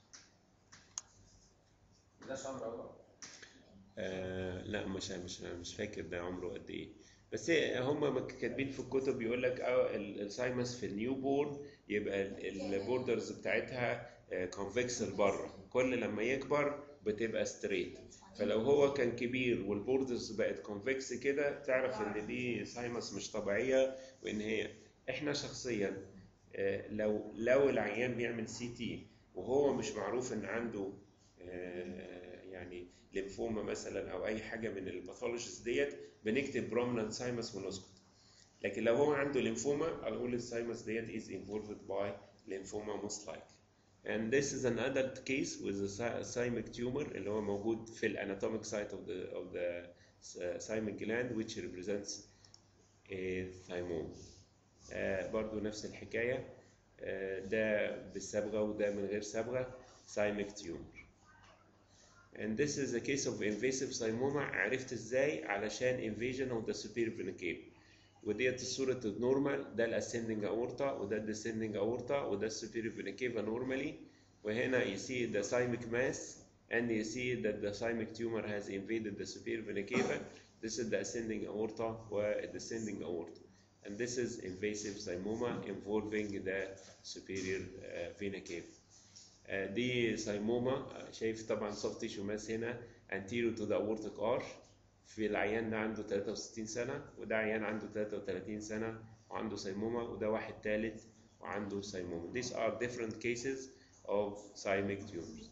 لا مش فاكر ده عمره قد ايه، بس هم كاتبين في الكتب يقول لك الثايمس في النيو بورن يبقى البوردرز بتاعتها كونفكس لبره، كل لما يكبر بتبقى ستريت. فلو هو كان كبير والبوردرز بقت كونفكس كده تعرف ان دي ثايمس مش طبيعيه، وان هي احنا شخصيا لو العيان بيعمل سي تي وهو مش معروف ان عنده يعني ليمفوما مثلا او اي حاجه من الباثولوجيز ديت بنكتب prominent thymus ونسكت. لكن لو هو عنده ليمفوما اقول الثايمس ديت is involved by lymphoma most likely. and this is an adult case with a thymic tumor اللي هو موجود في الاناتوميك site of the thymic gland which represents a thymoma. برضو نفس الحكايه، ده بالصبغه وده من غير صبغه thymic tumor. and this is a case of invasive thymoma. عرفت ازاي؟ علشان invasion of the superior vena cava، وديت الصورة النورمال، ده الاسcending aorta وده descending aorta وده superior vena cava normally، وهنا you see the thymic mass and you see that the thymic tumor has invaded the superior vena cava. this is the ascending aorta و descending aorta, and this is invasive thymoma involving the superior vena cava. دي ثايموما، شايف طبعا soft tissue mass هنا anterior to the aortic arch. في العيان ده عنده 63 سنة وده عيان عنده 33 سنة وعنده ثايموما، وده واحد ثالث وعنده ثايموما. These are different cases of thymic tumors.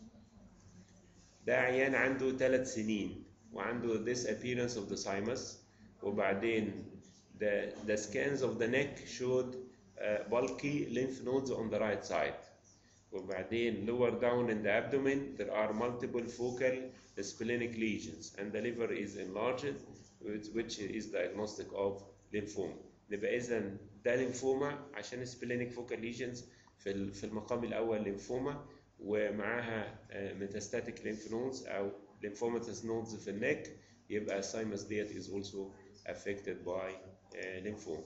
ده عيان عنده 3 سنين وعنده this appearance of the thymus، وبعدين the scans of the neck showed bulky lymph nodes on the right side. وبعدين lower down in the abdomen there are multiple focal splenic lesions and the liver is enlarged which is diagnostic of lymphoma. يبقى إذا ده ليمفوما عشان splenic focal lesions في المقام الأول ليمفوما ومعاها metastatic lymph nodes أو lymphomatous nodes في النك، يبقى thymus ديت is also affected by lymphoma.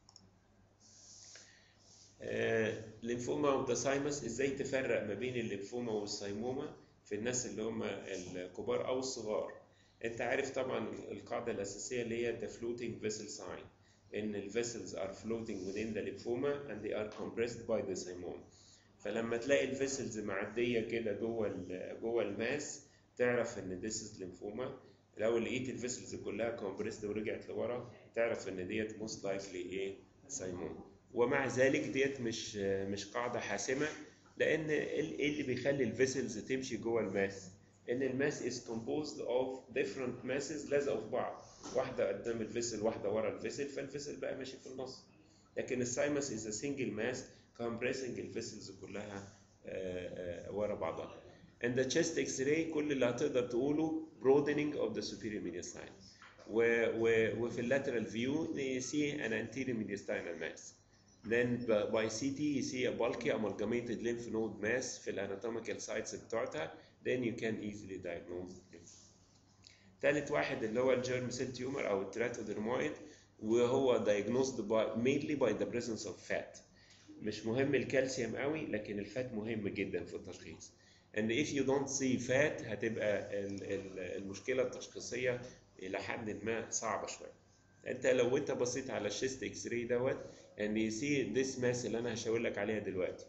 ليمفوما اوف ذا ثايمس، ازاي تفرق ما بين الليمفوما والثايموما في الناس اللي هم الكبار او الصغار؟ انت عارف طبعا القاعده الاساسيه اللي هي the floating vessel sign، ان ال vessels are floating within the lymphoma and they are compressed by the thymoma. فلما تلاقي ال vessels معديه كده جوه الماس تعرف ان this is lymphoma. لو لقيت ال vessels كلها compressed ورجعت لورا تعرف ان ديت most likely ايه thymoma. ومع ذلك ديت مش قاعدة حاسمة، لأن إيه اللي بيخلي الفيسلز تمشي جوه الماس؟ إن الماس is composed of different masses لازقة في بعض، واحدة قدام الفيسل واحدة ورا الفيسل، فالفيسل بقى ماشي في النص. لكن الثايمس is a single mass compressing الفيسلز كلها ورا بعضها. and the chest X-ray كل اللي هتقدر تقوله broadening of the superior mediastinum. وفي اللاترال view you see an anterior mediastinal mass. Then by CT you see a bulky amalgamated lymph node mass في الانatomical sites بتاعتها. Then you can easily diagnose it. تالت واحد اللي هو الجيرم سيل تيومر او التيراتوديرمويد، وهو diagnosed mainly by the presence of fat. مش مهم الكالسيوم قوي، لكن الفات مهم جدا في التشخيص. and if you don't see fat هتبقى المشكله التشخيصيه الى حد ما صعبه شويه. انت لو انت بصيت على الشيست اكس راي دوت and you see this mass اللي انا هشاور لك عليها دلوقتي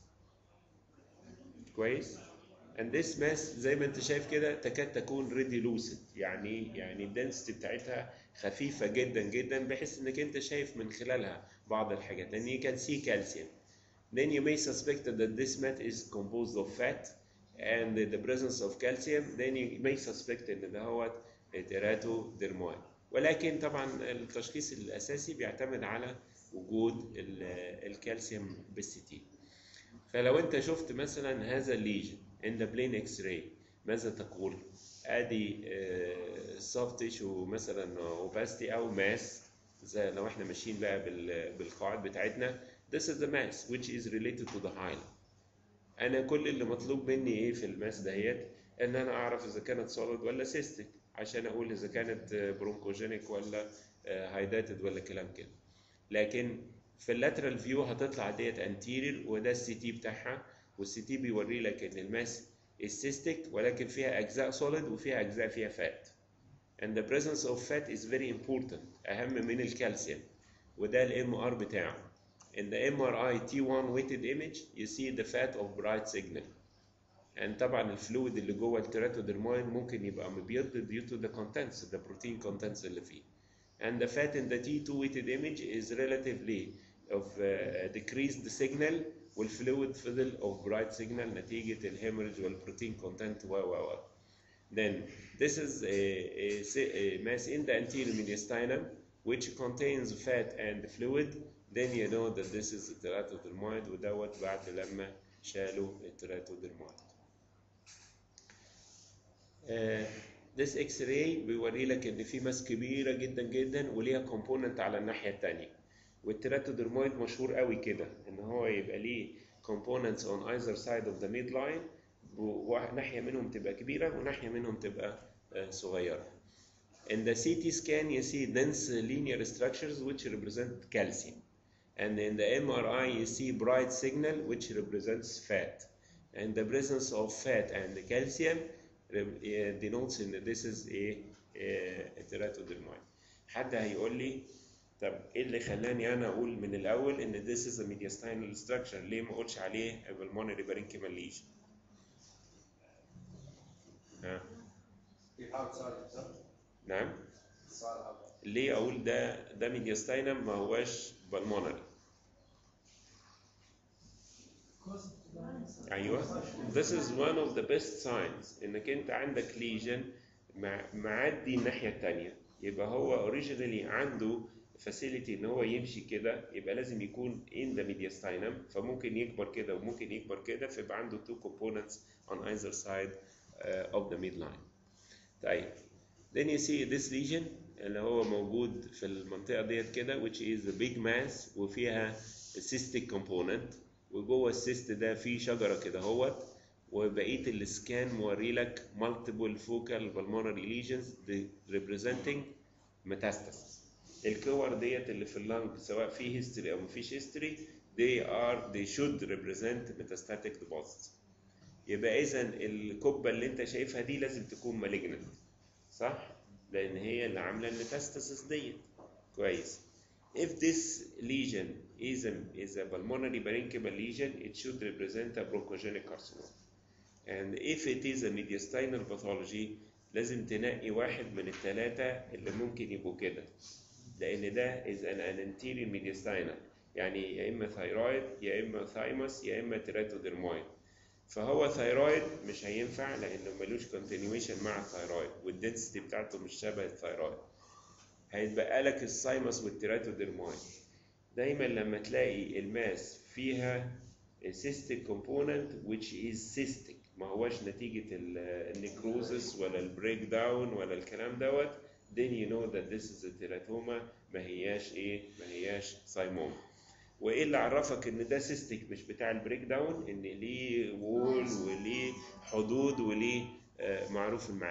كويس، and this mass زي ما انت شايف كده تكاد تكون ريديلوسيد، يعني الدنسيتي بتاعتها خفيفه جدا جدا بحيث انك انت شايف من خلالها بعض الحاجات and you can see calcium. Then you may suspect that this mass is composed of fat and the presence of calcium. Then you may suspect ان ده هو تيراتوديرمويد. ولكن طبعا التشخيص الاساسي بيعتمد على وجود الكالسيوم بالسي تي. فلو انت شفت مثلا هذا الليجن in the plain X-ray ماذا تقول؟ ادي soft tissue مثلا opacity او mass، زي لو احنا ماشيين بقى بالقواعد بتاعتنا this is the mass which is related to the hyla. انا كل اللي مطلوب مني ايه في الماس دهيت؟ ان انا اعرف اذا كانت solid ولا cystic عشان اقول اذا كانت bronchogenic ولا hydatid ولا كلام كده. لكن في اللاترال فيو هتطلع ديت anterior وده السي تي بتاعها، والسي تي بيوري لك ان الماس cystic ولكن فيها اجزاء solid وفيها اجزاء فيها fat. and the presence of fat is very important، اهم من الكالسيوم، وده الام ار بتاعه. in the MRI T1 weighted image you see the fat of bright signal. and طبعا الفلويد اللي جوه التيراتوديرمويد ممكن يبقى مبيض due to the contents the protein contents اللي فيه. and the fat in the T2 weighted image is relatively of decreased signal والفلويد فضل of bright signal نتيجة الهيموريج والبروتين content و. then this is a mass in the anterior mediastinum which contains fat and fluid. then you know that this is التيراتوديرمويد ودوت بعد لما شالوا التيراتوديرمويد. this X-ray بيوري لك ان في ماس كبيره جدا جدا وليها كومبوننت على الناحيه الثانيه. والتيراتوديرمويد مشهور قوي كده ان هو يبقى ليه components on either side of the midline، وناحيه منهم تبقى كبيره وناحيه منهم تبقى صغيره. In the CT scan you see dense linear structures which represent calcium. And in the MRI you see bright signal which represents fat. And the presence of fat and the calcium denotes that this is a teratodермоid. حد هيقول لي طب ايه اللي خلاني انا اقول من الاول ان this is a mediastinal structure؟ ليه ما اقولش عليه pulmonary parenchymal lesion؟ ها؟ نعم؟ ليه اقول ده mediastinum ما هواش pulmonary؟ ايوه this is one of the best signs انك انت عندك lesion معدي الناحيه الثانيه، يبقى هو originally عنده facility ان هو يمشي كده، يبقى لازم يكون in the mediastinum، فممكن يكبر كده وممكن يكبر كده، فيبقى عنده two components on either side of the midline. طيب then you see this lesion اللي هو موجود في المنطقه ديت كده which is a big mass وفيها cystic component، وجوه السيست ده في شجره كده اهوت، وبقيه السكان موري لك multiple focal pulmonary lesions representing metastasis. الكور ديت اللي في اللنج سواء في هيستوري او مفيش هيستوري they should represent metastatic deposits. يبقى اذا الكبه اللي انت شايفها دي لازم تكون malignant صح؟ لان هي اللي عامله الميتاستاسيس ديت كويس. If this lesion is a pulmonary parenchymal lesion, it should represent a bronchogenic carcinoma. And if it is a mediastinal pathology, لازم تنقي واحد من الثلاثة اللي ممكن يبقوا كده، لأن ده is an anterior mediastinal، يعني يا إما thyroid يا إما thymus يا إما teratodерمويد. فهو ثايرويد مش هينفع لأنه ملوش continuation مع الثايرويد والدنسيتي بتاعته مش شبه الثايرويد. هيتبقى لك السايمس والتيراتوديرمويد. دايما لما تلاقي الماس فيها cystic component which is cystic، ما هوش نتيجة النيكروزس ولا البريك داون ولا الكلام دوت، then you know that this is a teratoma، ما هياش سايموما. وايه اللي عرفك ان ده سيستيك مش بتاع البريك داون؟ ان ليه وول وليه حدود وليه معروف المعنى.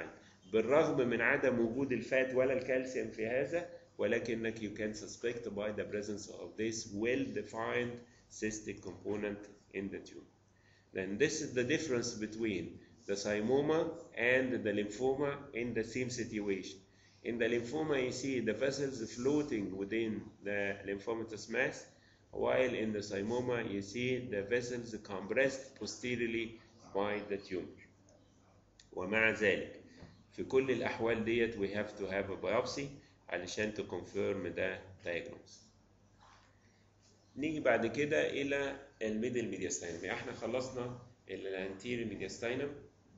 بالرغم من عدم وجود الفات ولا الكالسيوم في هذا، ولكنك you can suspect by the presence of this well-defined cystic component in the tumor. Then this is the difference between the thymoma and the lymphoma in the same situation. In the lymphoma, you see the vessels floating within the lymphomatous mass, while in the thymoma, you see the vessels compressed posteriorly by the tumor. ومع ذلك في كل الأحوال ديت we have to have a biopsy علشان to confirm the diagnosis. نيجي بعد كده إلى الميدل ميدياستاينم. احنا خلصنا الانتيريور ميدياستاينم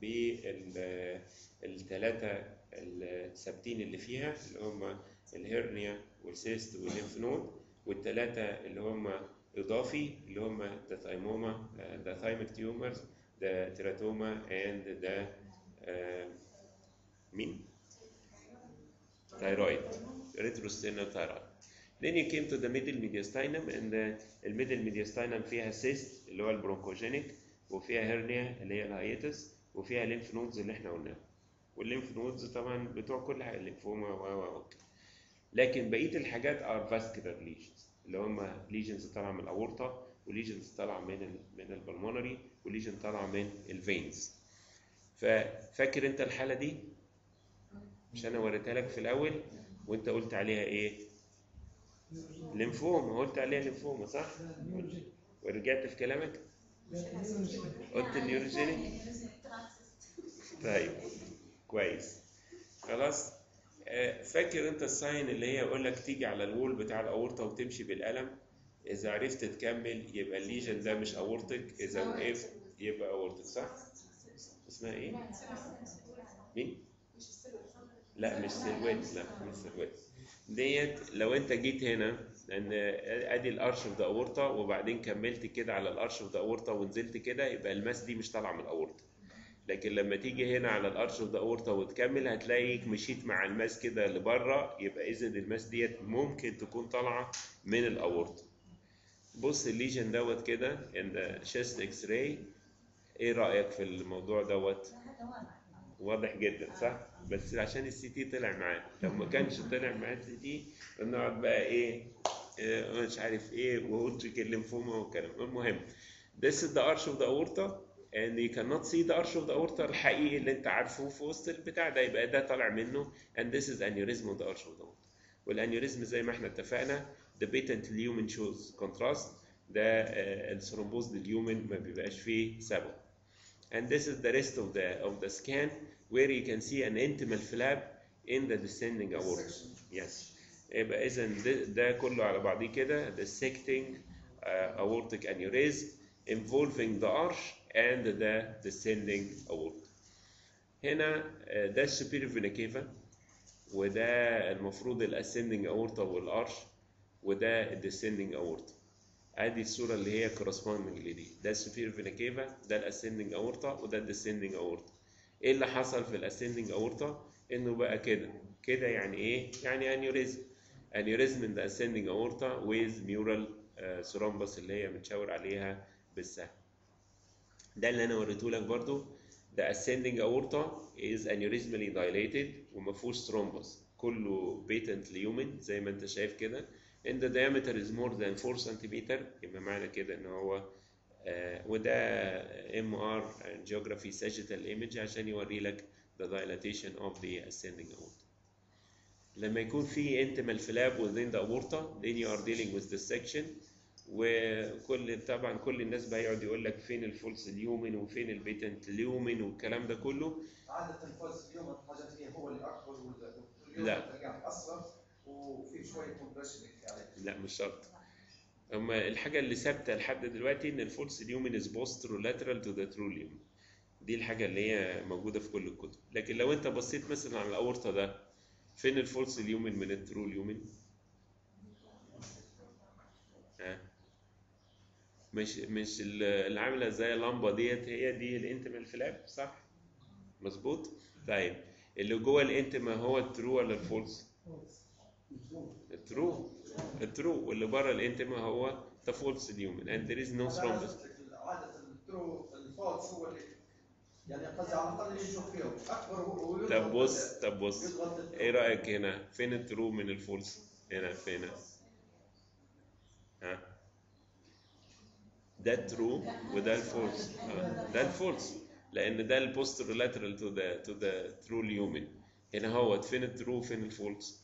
بالثلاثة الثابتين اللي فيها اللي هم الهرنيا والسيست والليمف نود، والثلاثة اللي هم إضافي اللي هم the thymoma, the thymic tumors, the teratoma and the مين؟ thyroid, retrosternal thyroid. Then you came to the middle mediastinum and the middle mediastinum فيها cyst اللي هو البرونكوجينيك، وفيها هرنيا اللي هي الهايتس، وفيها lymph nodes اللي احنا قلناها. والليمف نودز طبعا بتوع كل حاجه الليمفوما لكن بقيه الحاجات are vascular lesions اللي هم ليجنز طالعه من الاورطه، وليجنز طالعه من البلمونري، وليجن طالعه من الفينز. ففاكر انت الحاله دي؟ مش انا وريتها لك في الاول وانت قلت عليها ايه؟ ليمفوما. قلت عليها ليمفوما صح؟ ورجعت في كلامك؟ قلت النيوروجينيك. طيب كويس خلاص. فاكر انت الساين اللي هي يقول لك تيجي على الوول بتاع الاورطه وتمشي بالقلم، اذا عرفت تكمل يبقى الليجن ده مش اورتك، اذا وقفت يبقى اورتك صح؟ اسمها ايه؟ مين؟ لا مش سيلويت، لا مش سيلويت ديت. لو انت جيت هنا ان ادي الارش اوف ذا اورطه وبعدين كملت كده على الارش اوف ذا اورطه ونزلت كده، يبقى الماس دي مش طالعه من الاورطه. لكن لما تيجي هنا على الارش اوف ذا اورطه وتكمل هتلاقيك مشيت مع الماس كده لبره، يبقى اذا الماس ديت ممكن تكون طالعه من الاورطه. بص الليجن دوت كده ان شيست اكس راي، ايه رايك في الموضوع دوت؟ واضح جدا صح؟ بس عشان السي تي طلع معاه، لو ما كانش طلع معاه السي تي نقعد بقى ايه مش عارف ايه وهوجيك الليمفوما والكلام. المهم this is the arch of the aorta and you cannot see the arch of the aorta الحقيقي اللي انت عارفه في وسط البتاع ده، يبقى ده طالع منه and this is aneurysm of the arch of the aorta. والانيوريزم زي ما احنا اتفقنا the patent lumen shows contrast، ده الثرومبوز اليومن ما بيبقاش فيه سبب. And this is the rest of the scan where you can see an intimal flap in the descending aorta. Yes. يبقى إذا ده كله على بعضيه كده dissecting aortic aneurysm involving the arch and the descending aorta. هنا ده superior vena cava، وده المفروض الاسcending aorta والارش، وده descending aorta. ادي الصوره اللي هي corresponding لدي، ده السوبيريور فينا كيفا، ده الاسندنج اورتا، وده الديسندنج اورتا. ايه اللي حصل في الاسندنج اورتا؟ انه بقى كده يعني ايه؟ يعني انيوريزم ان ذا اسندنج اورتا ويز ميورال ثرومبس اللي هي بنشاور عليها بالسهم. ده اللي انا وريته لك برضو. The ascending aorta is aneurysmally dilated وما فيهوش ثرومبس، كله patent lumen زي ما انت شايف كده. and the diameter is more than 4 cm، يبقى معنى كده ان هو وده MR angiography sagittal image عشان يوري لك the dilatation of the ascending aorta. لما يكون في intimal flap within the aorta then you are dealing with dissection. طبعا كل الناس بقى يقعد يقول لك فين الفولس اليومن وفين البيتنت اليومن والكلام ده كله. عادة الفولس اليومن حاجات فيه هو اللي اكبر واليومن تلقاه اصغر وفي شويه كومبريشن عليه. لا مش شرط. اما الحاجه اللي ثابته لحد دلوقتي ان الفولس اليومن از بوسترولاترال تو ذا تروليوم، دي الحاجه اللي هي موجوده في كل الكتب. لكن لو انت بصيت مثلا على الاورطه ده، فين الفولس اليومن من التروليومن؟ مش اللي عامله زي اللمبه ديت، هي دي الانتيمال فلاب صح؟ مظبوط؟ طيب اللي جوه الانتيما هو الترو ولا الفولس؟ الترو، واللي بره الانتيما هو the false lumen and there is no thrombus. عادة الترو الفولس هو اللي يعني قصدي على الاقل ينجح فيهم اكبر هو طب بص ايه رايك هنا؟ فين الترو من الفولس؟ هنا فين؟ ها ده الترو وده الفولس. ده الفولس لان ده البوسترولاترال تو ذا ترو اليومن. هنا هو فين الترو فين الفولس؟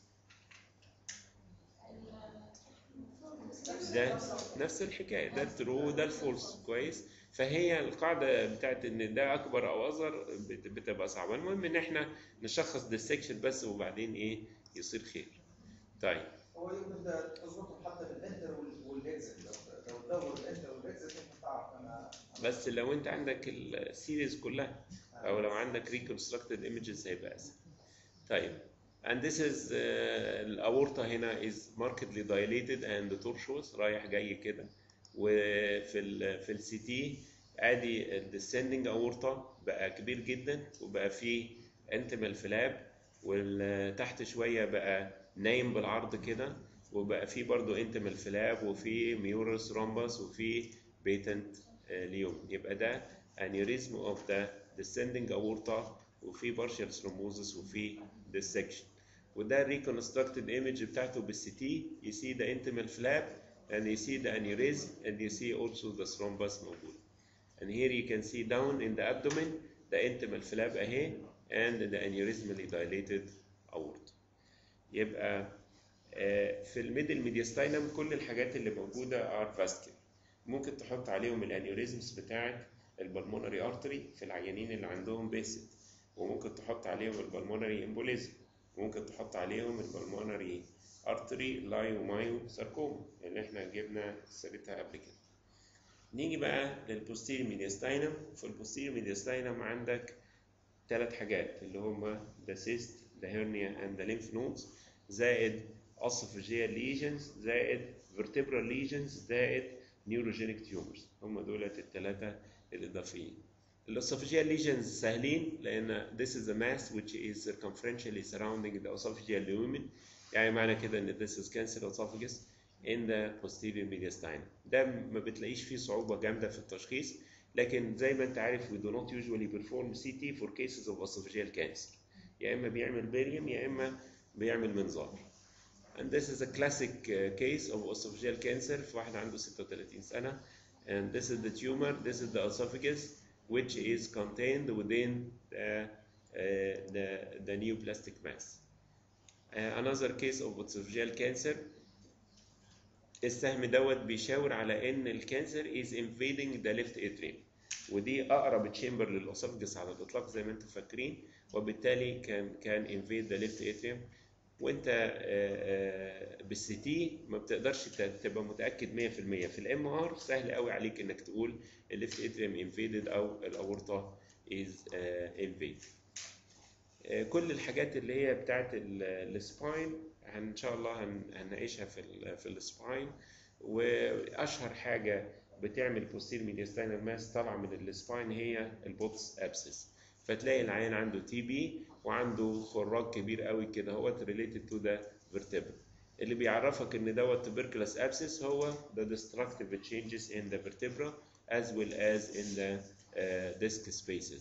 ده نفس الحكايه، ده الترو وده الفولس. كويس. فهي القاعده بتاعت ان ده اكبر او اصغر بتبقى صعبه. المهم ان احنا نشخص ديسكشن بس وبعدين ايه يصير خير. طيب هو يمكن تظبطهم حتى بالانتر والاكزت، لو تدور الانتر والاكزت انت تعرف انا بس لو انت عندك السيريز كلها او لو عندك reconstructed images هيبقى اسهل. طيب and this is الأورطة هنا is markedly dilated and tortuous رايح جاي كده. وفي السي تي ادي الديسندنج اورطة بقى كبير جدا وبقى فيه انتمال فلاب، والتحت شوية بقى نايم بالعرض كده وبقى فيه برضو انتمال فلاب وفيه ميورس رومبس وفيه بيتنت ليوم. يبقى ده aneurysm of the descending aorta وفي partial thrombosis وفي dissection. وده reconstructed image بتاعته بالسي تي. you see the intimal flap and you see the aneurysm and you see also the thrombus موجود. and here you can see down in the abdomen the intimal flap اهي and the aneurysmally dilated aorta. يبقى في الميدل ميدياستاينم كل الحاجات اللي موجودة are vascular. ممكن تحط عليهم الانيوريزمز بتاعت البلمونري ارتري في العيانين اللي عندهم بيسد، وممكن تحط عليهم البلمونري امبوليزم، وممكن تحط عليهم البلمونري ارتري لايومايو ساركوما اللي احنا جبنا سيرتها قبل كده. نيجي بقى للبوستيريور ميدياستاينم. في البوستيريور ميدياستاينم عندك 3 حاجات اللي هما the cyst, the hernia and the lymph nodes زائد esophageal lesions زائد vertebral lesions زائد neurogenic tumors. هم دولت ال3 الإضافيين. الاسوفاجيال ليجنز سهلين لأن this is a mass which is circumferentially surrounding the esophageal lumen. يعني معنى كده إن this is cancer esophagus in the posterior mediastinum. ده ما بتلاقيش فيه صعوبة جامدة في التشخيص، لكن زي ما أنت عارف we do not usually perform CT for cases of esophageal cancer. يا إما بيعمل بيريم يا إما بيعمل منظار. And this is a classic case of esophageal cancer في واحد عنده 36 سنة. And this is the tumor, this is the esophagus which is contained within the neoplastic mass. Another case of esophageal cancer. السهم دوت بيشاور على ان الكانسر is invading the left atrium، ودي اقرب تشامبر للاسوفجس على الاطلاق زي ما انتم فاكرين، وبالتالي كان invade the left atrium. وانت بالسي تي ما بتقدرش تبقى متاكد 100%. في الام ار سهل قوي عليك انك تقول الليفت اتريم انفيدد او الاورطه از انفيد. كل الحاجات اللي هي بتاعت السباين ان شاء الله هنناقشها في السباين. واشهر حاجه بتعمل بوستير ميدياستاينال ماس طالعه من السباين هي البوتس ابسس. فتلاقي العيان عنده تي بي وعنده خراج كبير قوي كده هو related to the vertebra. اللي بيعرفك ان دوت tuberculous abscess هو the destructive changes in the vertebra as well as in the disc spaces.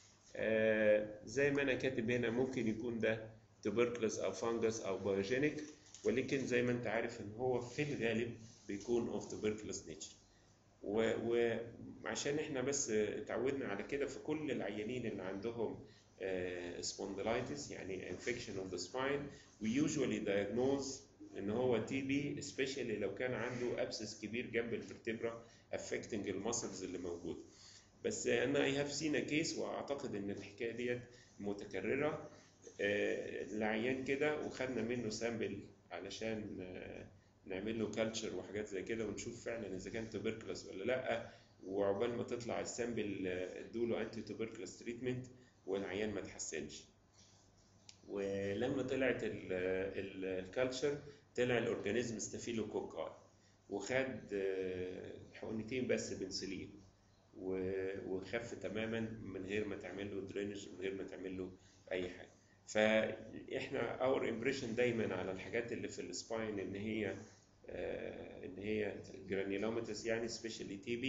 زي ما انا كاتب هنا ممكن يكون ده tuberculous او fungus او biogenic، ولكن زي ما انت عارف ان هو في الغالب بيكون of tuberculous nature. وعشان احنا بس اتعودنا على كده في كل العيانين اللي عندهم spondylitis يعني infection of the spine we usually diagnose ان هو TB especially لو كان عنده abscess كبير جنب الفرتبرا affecting المسلز اللي موجوده. بس انا I have seen a case واعتقد ان الحكايه ديت متكرره العيان كده وخدنا منه سامبل علشان نعمل له كالتشر وحاجات زي كده ونشوف فعلا اذا كان توبركلس ولا لا، وعقبال ما تطلع السامبل ادوله انتي توبركلس تريتمنت والعيان ما تحسنش. ولما طلعت الكالتشر طلع الاورجانيزم ستافيلوكوكاي وخد حقنتين بس بنسلين وخف تماما من غير ما تعمل له درينج من غير ما تعمل له اي حاجه. فاحنا اور امبريشن دايما على الحاجات اللي في السباين ان هي جرانيولوماتس يعني سبيشالي تي بي،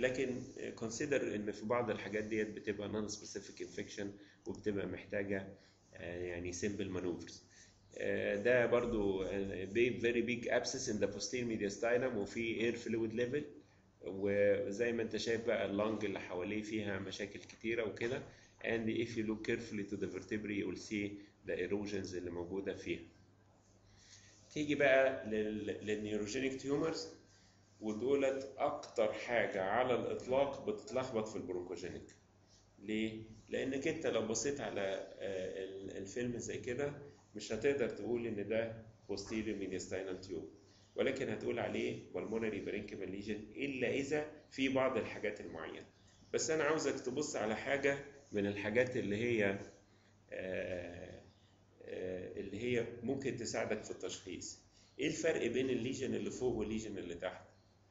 لكن كونسيدر ان في بعض الحاجات ديت بتبقى نون سبيسيفيك انفكشن وبتبقى محتاجه يعني سيمبل مانوفرز. ده برضو very big abscess in the posterior mediastinum وفي air fluid level، وزي ما انت شايف بقى اللنج اللي حواليه فيها مشاكل كتيره وكده. and if you look carefully to the vertebrae you will see the erosions اللي موجوده فيها. تيجي بقى للنيوروجينيك تيومرز، ودولت اكتر حاجه على الاطلاق بتتلخبط في البرونكوجينيك. ليه؟ لانك انت لو بصيت على الفيلم زي كده مش هتقدر تقول ان ده posterior mediastinal tube، ولكن هتقول عليه pulmonary parenchymal lesion الا اذا في بعض الحاجات المعينه. بس انا عاوزك تبص على حاجه من الحاجات اللي هي ممكن تساعدك في التشخيص. ايه الفرق بين الليجن اللي فوق والليجن اللي تحت؟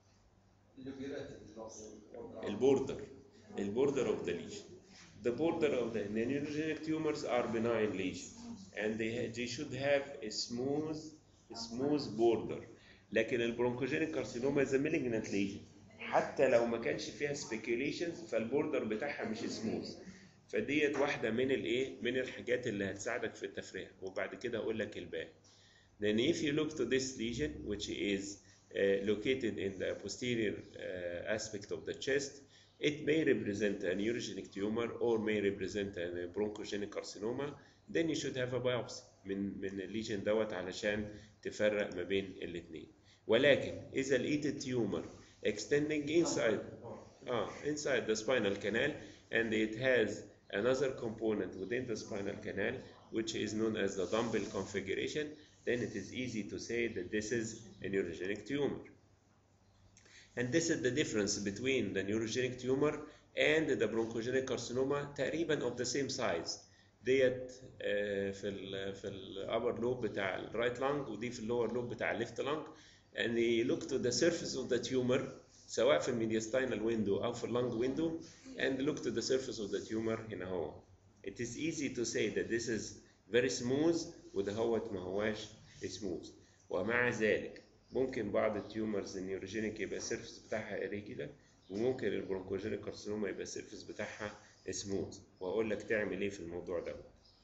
البوردر of the lesion. The border of the neurogenic tumors are benign lesions and they should have a smooth border. لكن البرونكوجينيك كارسينوما is a malignant lesion حتى لو ما كانش فيها speculations فالبوردر بتاعها مش smooth. فديت واحدة من الحاجات اللي هتساعدك في التفريع، وبعد كده اقول لك الباقي. Then if you look to this lesion which is located in the posterior aspect of the chest, it may represent a neurogenic tumor or may represent a bronchogenic carcinoma. Then you should have a biopsy من الليجن دوت علشان تفرق ما بين الاثنين. ولكن إذا لقيت التيومر extending inside the spinal canal and it has another component within the spinal canal which is known as the dumbbell configuration, then it is easy to say that this is a neurogenic tumor. And this is the difference between the neurogenic tumor and the bronchogenic carcinoma تقريبا of the same size. ديت في الأبر لوب بتاع الرايت لانج ودي في اللور لوب بتاع الليفت لانج. and they look to the surface of the tumor سواء في الميدياستاينال ويندو أو في اللانج ويندو and look to the surface of the tumor هنا هو. It is easy to say that this is very smooth وده هوت ما هواش smooth. ومع ذلك ممكن بعض التيومرز النيوروجينيك يبقى السيرفس بتاعها irregular وممكن البرونكوجينيك كارسينوما يبقى السيرفس بتاعها smooth، وهقول لك تعمل ايه في الموضوع ده.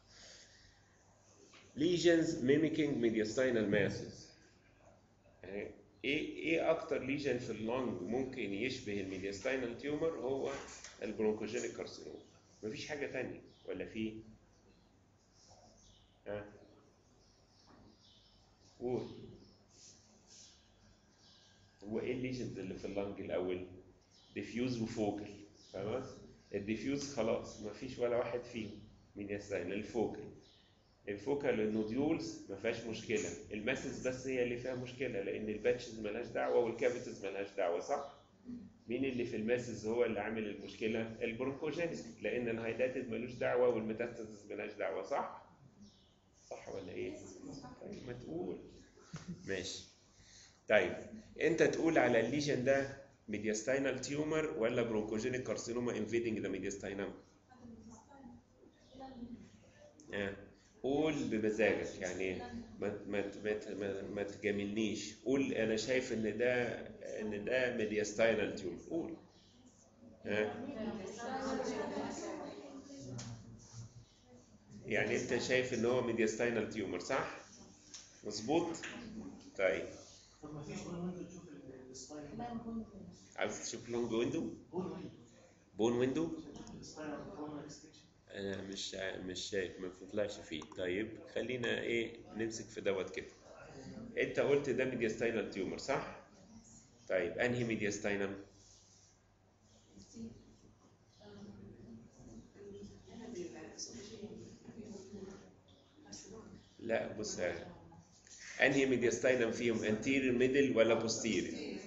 lesions mimicking mediastinal masses. ايه اكتر ليجن في اللنج ممكن يشبه الميدياستاينال تيومر؟ هو البرونكوجينيك كارسينوما. مفيش حاجه تانية ولا في؟ قول. هو ايه الليجنز اللي في اللنج الاول؟ ديفيوز وفوكل. خلاص الديفيوز خلاص مفيش ولا واحد فيهم ميدياستاينال. الفوكال النوديولز ما فيهاش مشكله، الماسز بس هي اللي فيها مشكله لان الباتشز مالهاش دعوه والكافيتيز مالهاش دعوه، صح؟ مين اللي في الماسز هو اللي عامل المشكله؟ البرونكوجينيك، لان الهايداتد مالوش دعوه والميتاستاسيس مالهاش دعوه، صح؟ صح ولا ايه؟ طيب ما تقول. ماشي. طيب انت تقول على الليجن ده ميدياستاينال تيومر ولا برونكوجينيك كارسينوما انفيدنج ذا ميدياستاينم؟ قول بمزاجك، يعني ما تجاملنيش. قول انا شايف ان ده ميدياستاينال تيومر. قول. يعني انت شايف ان هو ميدياستاينال تيومر، صح؟ مظبوط؟ طيب طب ما فيش بون ويندو تشوف السباين؟ عاوز تشوف لونج ويندو؟ بون ويندو؟ انا مش شايف، ما بتطلعش فيه. طيب خلينا نمسك في دوت كده. انت قلت ده ميدياستاينال تيومر، صح؟ طيب انهي ميدياستاينم؟ لا بص، انهي ميدياستاينم فيهم؟ انتيرير ميدل ولا بوستيرير؟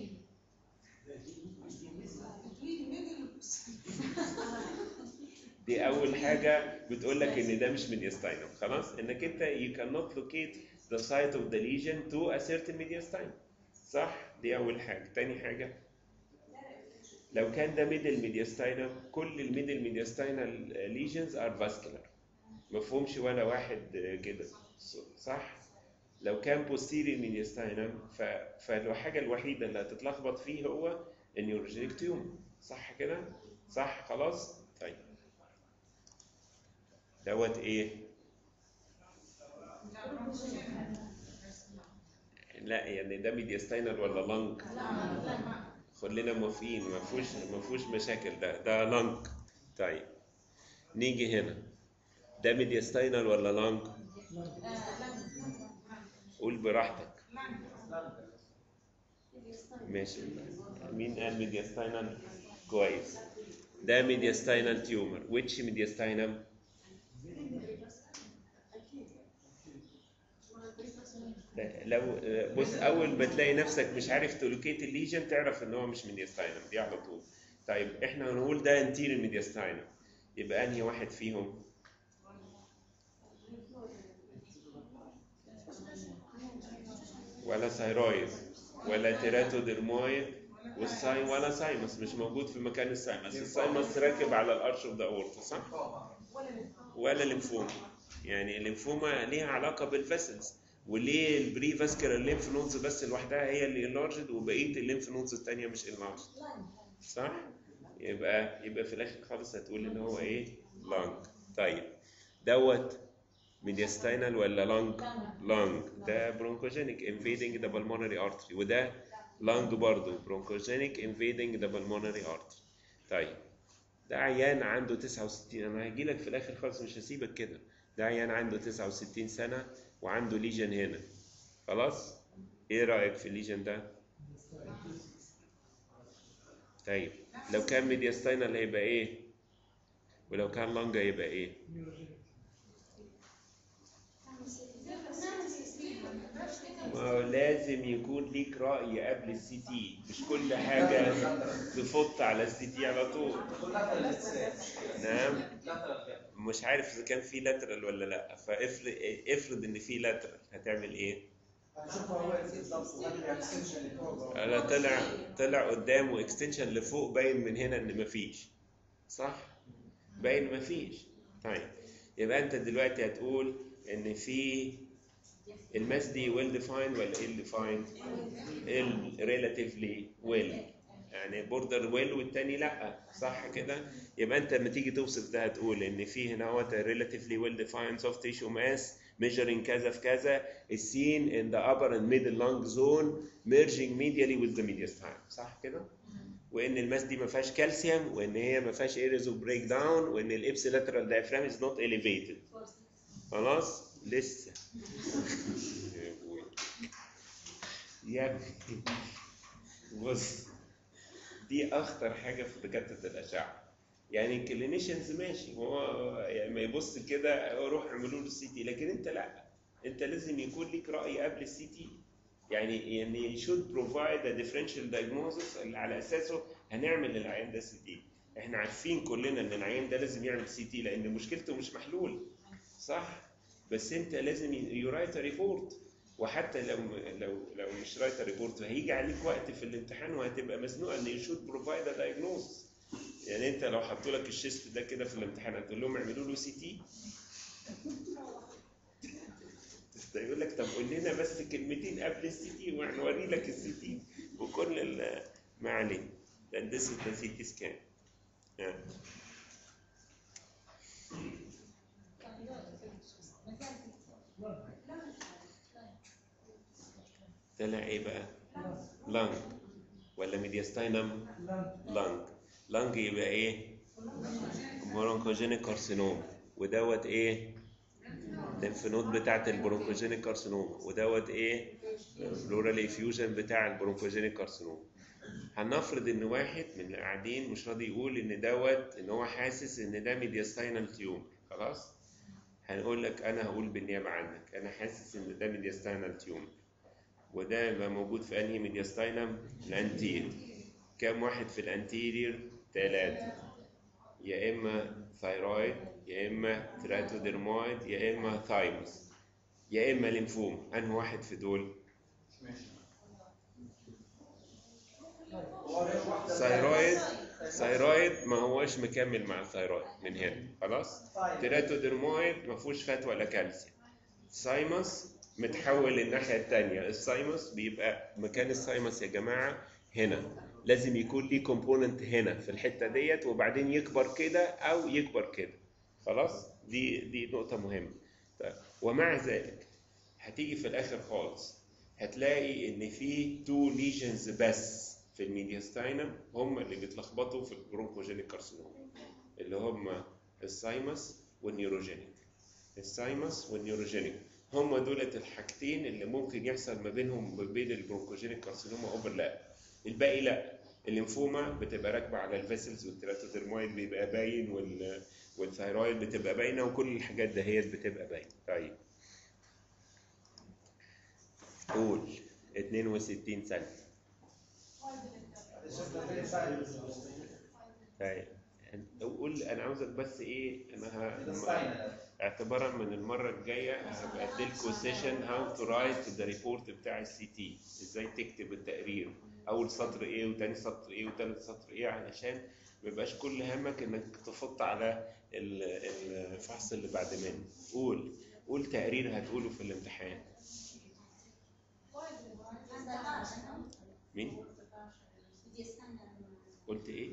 دي اول حاجه بتقول لك ان ده مش ميدياستاينم. خلاص انك انت you cannot locate the site of the lesion to a certain mediastinum، صح؟ دي اول حاجه. تاني حاجه لو كان ده ميدل ميدياستاينم، كل الميدل ميدياستاينال ليجنز ار فاسكولار، مفهومش ولا واحد كده، صح؟ لو كان posterior mediastinum فالحاجه الوحيده اللي هتتلخبط فيه هو النيوروجينيك تيومر، صح كده؟ صح خلاص؟ طيب دوت ايه؟ لا يعني ده ميدياستاينال ولا لانج؟ خلينا موافقين، ما فيهوش مشاكل، ده لانج. طيب نيجي هنا، ده ميدياستاينال ولا لانج؟ قول براحتك. ماشي، مين قال ميدياستاينال؟ كويس. ده ميدياستاينال تيومر. which ميدياستاينم؟ لو بص، اول ما تلاقي نفسك مش عارف تلوكيت الليجن تعرف ان هو مش ميدياستاينم دي على طول. طيب احنا هنقول ده انتيريور ميدياستاينم، يبقى انهي واحد فيهم؟ ولا ثايرويد ولا تيراتوديرمويد والساين ولا سايمس، مش موجود في مكان السايمس. السايمس راكب على الارش اوف ذا اورتا، صح؟ ولا ليمفوما. يعني الليمفوما ليها علاقه بالفيسلز، وليه البري فاسكولار ليمف نودز بس لوحدها هي اللي انلارجد وبقيه الليمف نودز الثانيه مش انلارجد، صح؟ يبقى في الاخر خالص هتقول ان هو ايه؟ لانج. طيب دوت ميدياستاينال ولا لانج؟ لانج. ده برونكوجينيك انفيدنج ذا بالمونري ارتري، وده لانج برضه برونكوجينيك انفيدنج ذا بالمونري ارتري. طيب ده عيان عنده 69، انا هجي لك في الاخر خالص مش هسيبك كده. ده عيان عنده 69 سنه وعنده ليجن هنا، خلاص؟ ايه رايك في الليجن ده؟ طيب لو كان ميدياستاينال هيبقى ايه؟ ولو كان لانج هيبقى ايه؟ ما لازم يكون ليك رأي قبل السي تي، مش كل حاجة تفوت على السي تي على طول. نعم، مش عارف إذا كان في لاترال ولا لأ، فافرض إن في لاترال هتعمل إيه؟ أنا طلع قدامه اكستنشن لفوق، باين من هنا إن مفيش، صح؟ باين مفيش. طيب يبقى أنت دلوقتي هتقول إن في الماس دي ويل ديفايند ولا ايه ديفايند؟ ريلاتيفلي ويل، يعني بوردر ويل والتاني لا، صح كده؟ يبقى انت لما تيجي توصف ده هتقول ان في هنا هو ريلاتيفلي ويل ديفايند سوفت تيشو ماس measuring كذا في كذا is seen in the upper and middle lung zone merging medially with the mediastinum، صح كده؟ وان الماس دي ما فيهاش كالسيوم، وان هي ما فيهاش areas of breakdown، وان الابسيلاترال diaphragm is not elevated. خلاص؟ لسه يا ابني بص، دي اخطر حاجه في دكاتره الاشعه. يعني الكلينيشنز ماشي، هو يعني ما يبص كده روح اعملوا له السي تي، لكن انت لا، انت لازم يكون ليك راي قبل السي تي. يعني should provide a differential diagnosis اللي على اساسه هنعمل للعيان ده سي تي. احنا عارفين كلنا ان العيان ده لازم يعمل سي تي لان مشكلته مش محلول، صح؟ بس انت لازم يرايت ريبورت، وحتى لو مش رايت ريبورت هيجي عليك وقت في الامتحان وهتبقى مزنوق ان يو شود بروفايد ا دايجنوز. يعني انت لو حطوا لك الشيست ده كده في الامتحان هتقول لهم اعملوا له سي تي؟ يقول لك طب قول لنا بس كلمتين قبل السي تي وهنوري لك السي تي وكل ما عليه. ده this is the CT scan. طلع ايه بقى؟ لانج ولا ميدياستاينم؟ لانج يبقى ايه؟ برونكوجينيك كارسينوم، ودوت ايه؟ الليمف نود بتاعت البرونكوجينيك كارسينوم، ودوت ايه؟ بلورال افيوجن بتاع البرونكوجينيك كارسينوم. هنفرض ان واحد من اللي قاعدين مش راضي يقول ان دوت، ان هو حاسس ان ده ميدياستاينال تيوم، خلاص؟ هنقول لك انا هقول بالنيابه عنك، انا حاسس ان ده ميدياستاينال تيوم، وده يبقى موجود في انهي ميدياستاينم؟ الانتيريور. كام واحد في الانتيريور؟ 3، يا اما ثايرويد يا اما تراتوديرمويد يا اما ثايموس يا اما ليمفوم. انهي واحد في دول؟ ثايرويد ما هوش مكمل مع الثايرويد من هنا، خلاص؟ تراتوديرمويد ما فيهوش فات ولا كالسيوم. ثايموس متحول للناحيه الثانيه، الثايموس بيبقى مكان الثايموس يا جماعه هنا، لازم يكون ليه كومبوننت هنا في الحته ديت وبعدين يكبر كده او يكبر كده. خلاص، دي نقطه مهمه. طيب. ومع ذلك هتيجي في الاخر خالص هتلاقي ان في 2 ليجنز بس في الميدياستاينم هم اللي بيتلخبطوا في البرونكوجينيك كارسينوما، اللي هم السايمس والنيوروجينيك. السايمس والنيوروجينيك هم دولت الحاجتين اللي ممكن يحصل ما بينهم وبين البرونكوجينيك كارسينوما اوفرلاب. الباقي لا. الليمفوما بتبقى راكبه على الفيسلز والتيراتوديرمويد بيبقى باين والثايرويد بتبقى باينه وكل الحاجات دهيت بتبقى باينه. طيب قول 62 سنه. طيب قول، انا عاوزك بس ايه، انا اعتبارا من المره الجايه هبقى اديلكوا سيشن هاو تو رايت ذا ريبورت بتاع السي تي، ازاي تكتب التقرير، اول سطر ايه وتاني سطر ايه وتالت سطر ايه، علشان ما يبقاش كل همك انك تفط على الفحص اللي بعد منه. قول تقرير هتقوله في الامتحان. مين؟ قلت ايه؟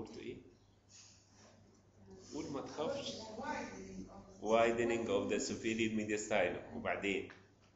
قول ما تخافش. widening of the superior mediastinum. وبعدين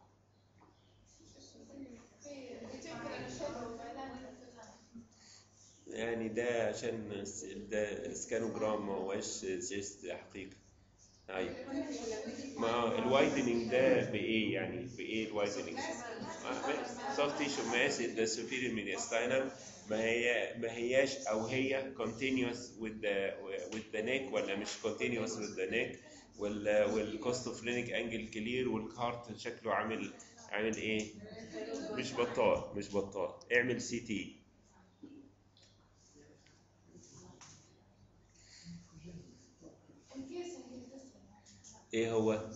يعني ده عشان ده سكانوجرام ما هوش جيست حقيقي. ايوه، ما الوايدنينج ده بايه يعني؟ بايه الوايدنينج؟ soft tissue mass in the superior mediastinum ما هياش او هي continuous with the neck ولا مش continuous with the neck، والكوستوفرينيك انجل كلير، والهارت شكله عامل ايه؟ مش بطال. اعمل سي تي. ايه هو؟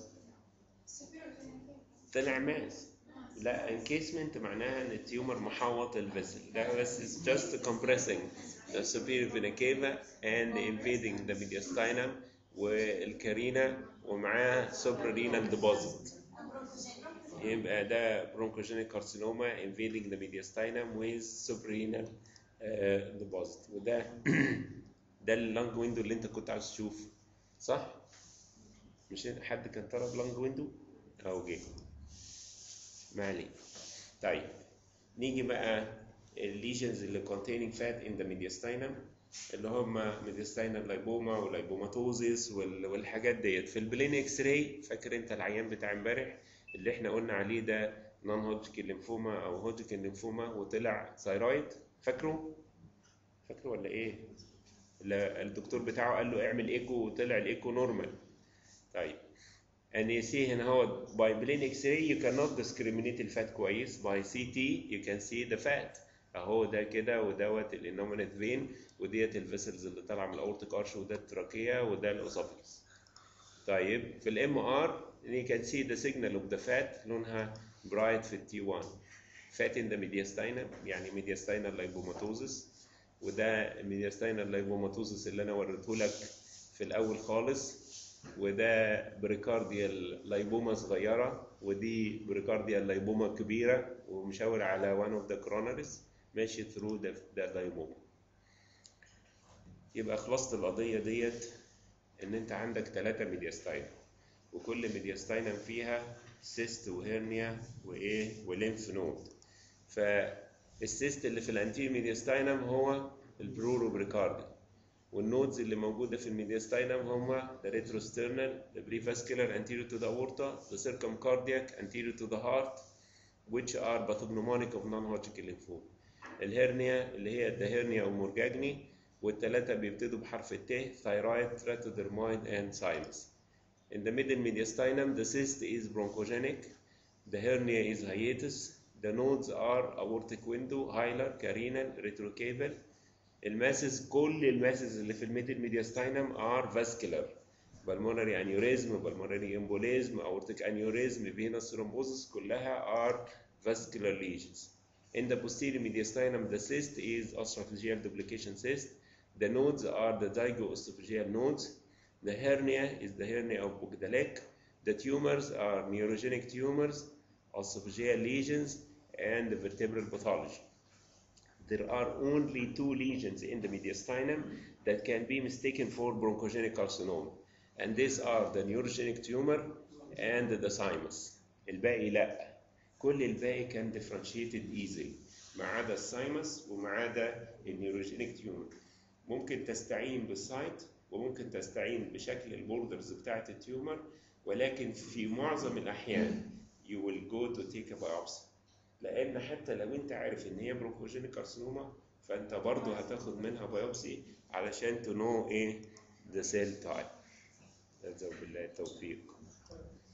طلع ماس. لا، انكيسمنت معناها ان التيومر محوط الفيسل ده، بس it's just compressing the superior vena cava and invading the mediastinum والكارينا ومعاه suprarenal deposit. يبقى ده bronchogenic carcinoma invading the mediastinum with suprarenal deposit. وده ده اللانج ويندو اللي انت كنت عاوز تشوفه، صح؟ مش حد كان طلب لانج ويندو او جه؟ ما علينا. طيب نيجي بقى الليجنز اللي containing fat in the mediastinum اللي هم mediastinal لايبوما ولايبوماتوزيس والحاجات ديت. في البلين اكس راي، فاكر انت العيان بتاع امبارح اللي احنا قلنا عليه ده نون هودجكن ليمفوما او هودجكن ليمفوما وطلع ثايرويد؟ فاكره ولا ايه؟ الدكتور بتاعه قال له اعمل ايكو وطلع الايكو نورمال. طيب and you see هنا هو by plain x-ray you cannot discriminate الفات كويس. by CT you can see the fat اهو ده كده، ودوت الانومينيت فين، وديت الفيسلز اللي طالعه من الاورتيك ارش، وده التراكيه، وده الاسوفيجس. طيب في الام ار you can see the signal of the fat لونها bright في التي 1. fat in the mediastinum يعني mediastinal lipomatosis، وده mediastinal lipomatosis اللي انا وريته لك في الاول خالص، وده بريكارديال لايبوما صغيره، ودي بريكارديال لايبوما كبيره، ومشاور على one of the coronaries ماشي through the لايبوما. يبقى خلاصة القضيه ديت ان انت عندك 3 ميدياستاينم، وكل ميدياستاينم فيها سيست وهيرنيا وايه وليمف نود. فالسيست اللي في الانتير ميدياستاينم هو البرورو بريكارديال، والنودز اللي موجوده في الميدياستاينم هما the retrosternal, the prevascular anterior to the aorta, the circumcardiac anterior to the heart, which are pathognomonic of non-Hodgkin lymphoma. الهرنيا اللي هي الدهرنيا او مورجاجني، والثلاثه بيبتدوا بحرف الت: thyroid, teratodermoid and thymus. In the middle mediastinum the cyst is bronchogenic, the hernia is hiatus, the nodes are aortic window, hilar, carinal, retrocaval. الماسز، كل الماسز اللي في الميدل ميدياستاينم are vascular. pulmonary aneurysm, pulmonary embolism, aortic aneurysm, venous thrombosis كلها are vascular lesions. In the posterior mediastinum the cyst is oesophageal duplication cyst. The nodes are the zygoesophageal nodes. The hernia is the hernia of Bogdalek. The tumors are neurogenic tumors, esophageal lesions and vertebral pathology. there are only 2 lesions in the mediastinum that can be mistaken for bronchogenic carcinoma, and these are the neurogenic tumor and the thymus. الباقي لا، كل الباقي كان differentiated easily ما عدا الثايمس وما عدا النيوروجينيك تيومر. ممكن تستعين بالسايت وممكن تستعين بشكل البوردرز بتاعت التيومر، ولكن في معظم الأحيان you will go to take a biopsy، لأن حتى لو أنت عارف إن هي برونكوجينيك كارسينوما فأنت برضه هتاخد منها بايوبسي علشان to know إيه the cell type. بالله التوفيق.